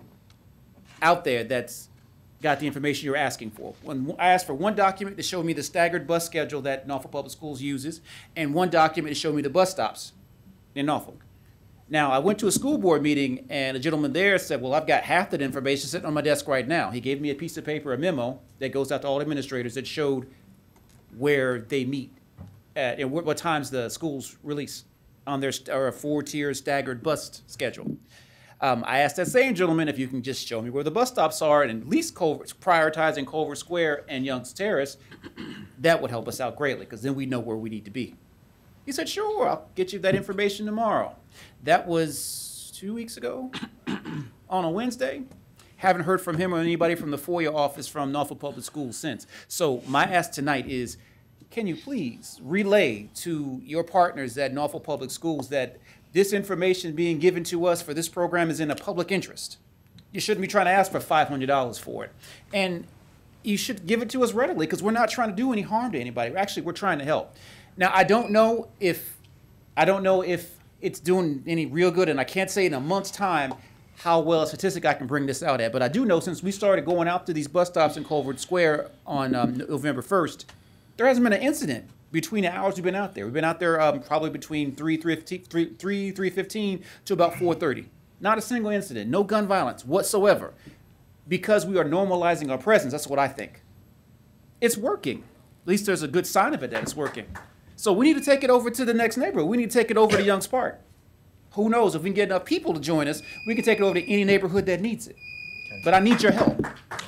S7: out there that's got the information you're asking for. When I asked for one document to show me the staggered bus schedule that Norfolk Public Schools uses, and one document to show me the bus stops in Norfolk. Now, I went to a school board meeting, and a gentleman there said, well, I've got half that information sitting on my desk right now. He gave me a piece of paper, a memo, that goes out to all administrators that showed where they meet at, and what, what times the schools release on their st- or a four-tier staggered bus schedule. Um, I asked that same gentleman if you can just show me where the bus stops are, and at least Culver, prioritizing Culver Square and Young's Terrace. That would help us out greatly, because then we know where we need to be. He said, sure, I'll get you that information tomorrow. That was two weeks ago on a Wednesday. Haven't heard from him or anybody from the FOIA office from Norfolk Public Schools since. So my ask tonight is, can you please relay to your partners at Norfolk Public Schools that this information being given to us for this program is in a public interest? You shouldn't be trying to ask for five hundred dollars for it. And you should give it to us readily, because we're not trying to do any harm to anybody. Actually, we're trying to help. Now, I don't know if, I don't know if it's doing any real good, and I can't say in a month's time how well a statistic I can bring this out at, but I do know since we started going out to these bus stops in Culver Square on um, November first, there hasn't been an incident between the hours we've been out there. We've been out there um, probably between three, three fifteen to about four thirty. Not a single incident, no gun violence whatsoever, because we are normalizing our presence. That's what I think. It's working. At least there's a good sign of it that it's working. So we need to take it over to the next neighborhood. We need to take it over to Young's Park. Who knows, if we can get enough people to join us, we can take it over to any neighborhood that needs it. But I need your help.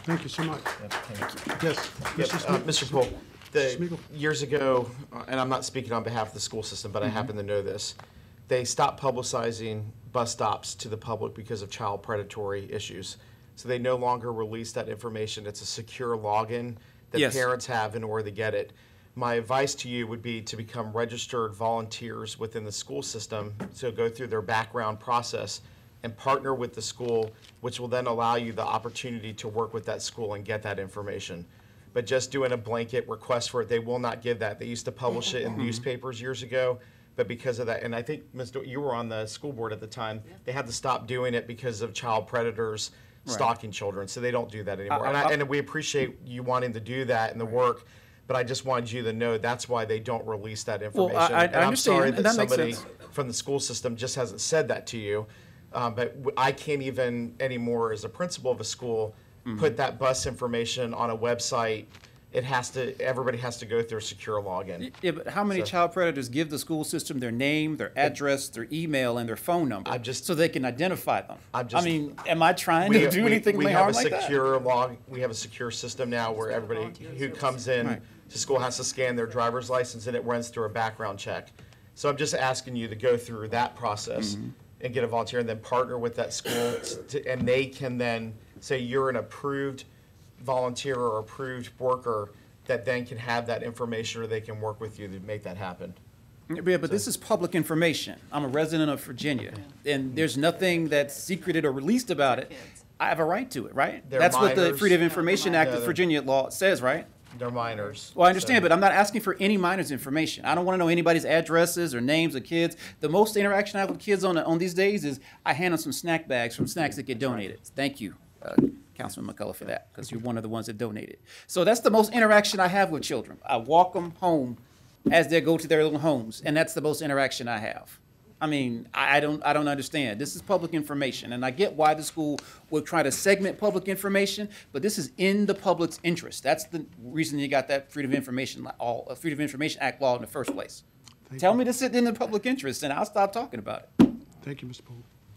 S1: Thank you so much.
S12: Thank you.
S1: Yes,
S12: Yep,
S1: Mister
S12: uh,
S1: Smith?
S12: Mister Poole, the,
S1: Smeagol?
S12: years ago, uh, and I'm not speaking on behalf of the school system, but I
S1: Mm-hmm.
S12: happen to know this, they stopped publicizing bus stops to the public because of child predatory issues. So they no longer release that information. It's a secure login that
S7: Yes.
S12: parents have in order to get it. My advice to you would be to become registered volunteers within the school system, so go through their background process and partner with the school, which will then allow you the opportunity to work with that school and get that information. But just doing a blanket request for it, they will not give that. They used to publish it in newspapers years ago, but because of that, and I think, Miz Do- you were on the school board at the time, they had to stop doing it because of child predators
S7: Right.
S12: stalking children, so they don't do that anymore.
S7: I-
S12: And, I,
S7: I-
S12: and we appreciate you wanting to do that and the work, but I just wanted you to know that's why they don't release that
S7: Well,
S12: information.
S7: I- I
S12: And I'm sorry
S7: understand, and
S12: that
S7: that makes
S12: somebody
S7: sense.
S12: from the school system just hasn't said that to you. Um, but w- I can't even anymore, as a principal of a school,
S7: Mm-hmm.
S12: put that bus information on a website. It has to, everybody has to go through a secure login.
S7: Yeah, but how many
S12: So-
S7: child predators give the school system their name, their address, their email, and their phone number?
S12: I'm just-
S7: so they can identify them.
S12: I'm just-
S7: I mean, am I trying
S12: We-
S7: to do
S12: we-
S7: anything
S12: we
S7: to
S12: have
S7: harm
S12: a
S7: like that?
S12: secure log. We have a secure system now where everybody who comes in
S7: Right.
S12: to school has to scan their driver's license, and it runs through a background check. So I'm just asking you to go through that process
S7: Mm-hmm.
S12: and get a volunteer, and then partner with that school, to, and they can then say you're an approved volunteer or approved worker that then can have that information, or they can work with you to make that happen.
S7: Yeah, but this is public information. I'm a resident of Virginia, and there's nothing that's secreted or released about it. I have a right to it, right?
S12: They're
S7: That's what the
S12: minors.
S7: Freedom of Information Act
S12: Yeah,
S7: of
S12: they're-
S7: Virginia law says, right?
S12: They're minors.
S7: Well, I understand,
S12: so-
S7: but I'm not asking for any minors' information. I don't want to know anybody's addresses or names of kids. The most interaction I have with kids on, on these days is I hand them some snack bags from snacks that get donated. Thank you, uh, Councilman McCullough, for that, because you're one of the ones that donated. So that's the most interaction I have with children. I walk them home as they go to their little homes, and that's the most interaction I have. I mean, I I don't, I don't understand. This is public information, and I get why the school would try to segment public information, but this is in the public's interest. That's the reason you got that Freedom of Information, law- all, uh, Freedom of Information Act law in the first place. Tell me to sit in the public interest, and I'll stop talking about it.
S1: Thank you, Mister Poole.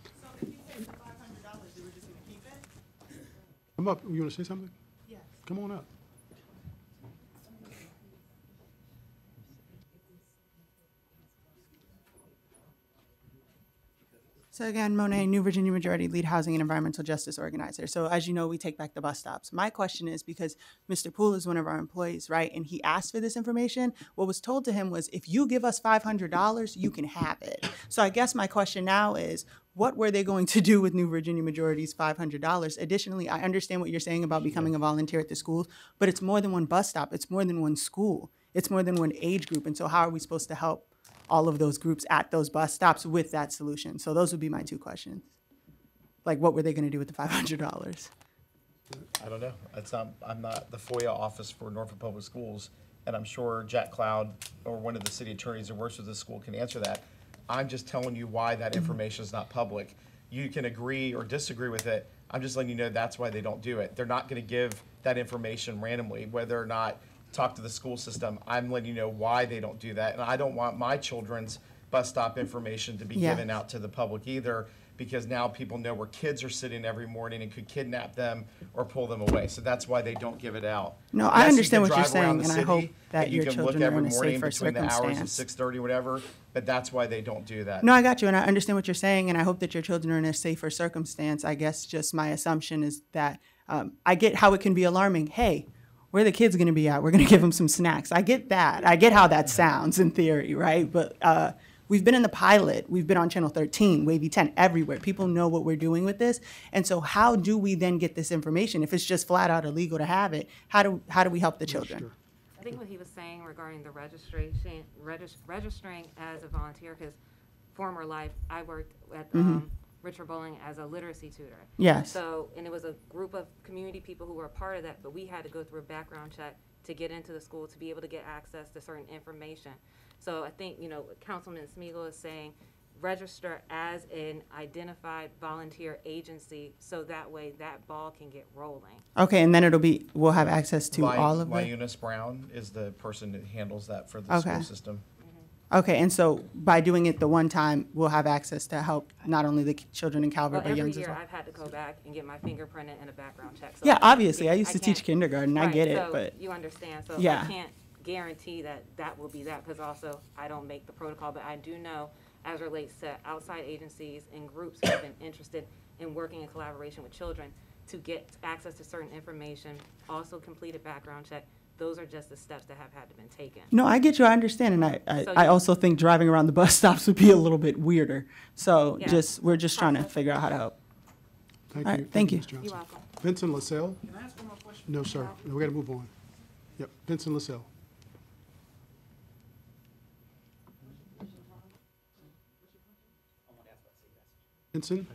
S1: Come up, you want to say something? Yes. Come on up.
S5: So again, Monet, New Virginia Majority Lead Housing and Environmental Justice Organizer. So as you know, we take back the bus stops. My question is, because Mister Poole is one of our employees, right? And he asked for this information. What was told to him was, if you give us five hundred dollars, you can have it. So I guess my question now is, what were they going to do with New Virginia Majority's five hundred dollars? Additionally, I understand what you're saying about becoming a volunteer at the schools, but it's more than one bus stop. It's more than one school. It's more than one age group. And so how are we supposed to help all of those groups at those bus stops with that solution? So those would be my two questions. Like, what were they gonna do with the five hundred dollars?
S12: I don't know. It's not, I'm not the FOIA office for Norfolk Public Schools, and I'm sure Jack Cloud or one of the city attorneys that works with the school can answer that. I'm just telling you why that information is not public. You can agree or disagree with it. I'm just letting you know that's why they don't do it. They're not gonna give that information randomly, whether or not talk to the school system. I'm letting you know why they don't do that. And I don't want my children's bus stop information to be
S5: Yes.
S12: given out to the public either, because now people know where kids are sitting every morning and could kidnap them or pull them away. So that's why they don't give it out.
S5: No, I
S12: Yes, you
S5: understand
S12: can
S5: what you're
S12: drive around
S5: saying,
S12: the
S5: and I
S12: city,
S5: hope that
S12: and you
S5: your
S12: can look
S5: children are
S12: every
S5: in a
S12: morning
S5: safer
S12: between the hours of
S5: circumstance.
S12: six thirty, whatever, but that's why they don't do that.
S5: No, I got you, and I understand what you're saying, and I hope that your children are in a safer circumstance. I guess just my assumption is that um, I get how it can be alarming. Hey, where are the kids going to be at? We're going to give them some snacks. I get that. I get how that sounds in theory, right? But uh, we've been in the pilot. We've been on Channel thirteen, Wavy ten, everywhere. People know what we're doing with this. And so how do we then get this information? If it's just flat out illegal to have it, how do, how do we help the children?
S11: I think what he was saying regarding the registration, regis- registering as a volunteer, because former life, I worked at
S5: Mhm.
S11: um, Richard Bowling as a literacy tutor.
S5: Yes.
S11: So, and it was a group of community people who were a part of that, but we had to go through a background check to get into the school to be able to get access to certain information. So I think, you know, Councilman Smeagol is saying, register as an identified volunteer agency, so that way that ball can get rolling.
S5: Okay, and then it'll be, we'll have access to
S12: Ly-
S5: all of it?
S12: Lyunis Brown is the person that handles that for the
S5: Okay.
S12: school system.
S5: Okay, and so by doing it the one time, we'll have access to help not only the children in Calvert,
S11: Well,
S5: but
S11: every
S5: youngs as
S11: year
S5: well?
S11: I've had to go back and get my fingerprinted and a background check. So
S5: Yeah,
S11: I can't
S5: obviously. I
S11: get-
S5: used to teach
S11: can't-
S5: kindergarten. I
S11: Right,
S5: get it,
S11: so
S5: but-
S11: You understand, so
S5: Yeah.
S11: I can't guarantee that that will be that, because also I don't make the protocol, but I do know as relates to outside agencies and groups who have been interested in working in collaboration with children to get access to certain information, also complete a background check. Those are just the steps that have had to been taken.
S5: No, I get you. I understand, and I, I,
S11: So
S5: I
S11: you-
S5: also think driving around the bus stops would be a little bit weirder. So
S11: Yeah.
S5: just we're just trying to figure out how to help.
S1: Thank
S5: All
S1: you.
S5: right, thank you.
S1: Miz Johnson.
S11: You're welcome.
S1: Vincent LaSalle?
S7: Can I ask one more question?
S1: No, sir. No, we got to move on. Yep, Vincent LaSalle. Vincent?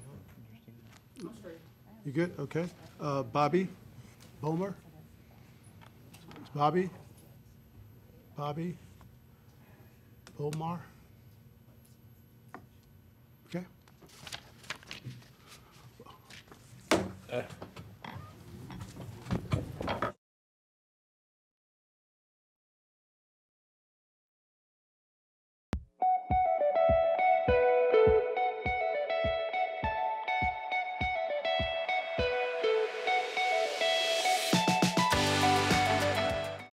S1: You good? Okay. Uh, Bobby Bomer? Bobby? Bobby? Bomar? Okay.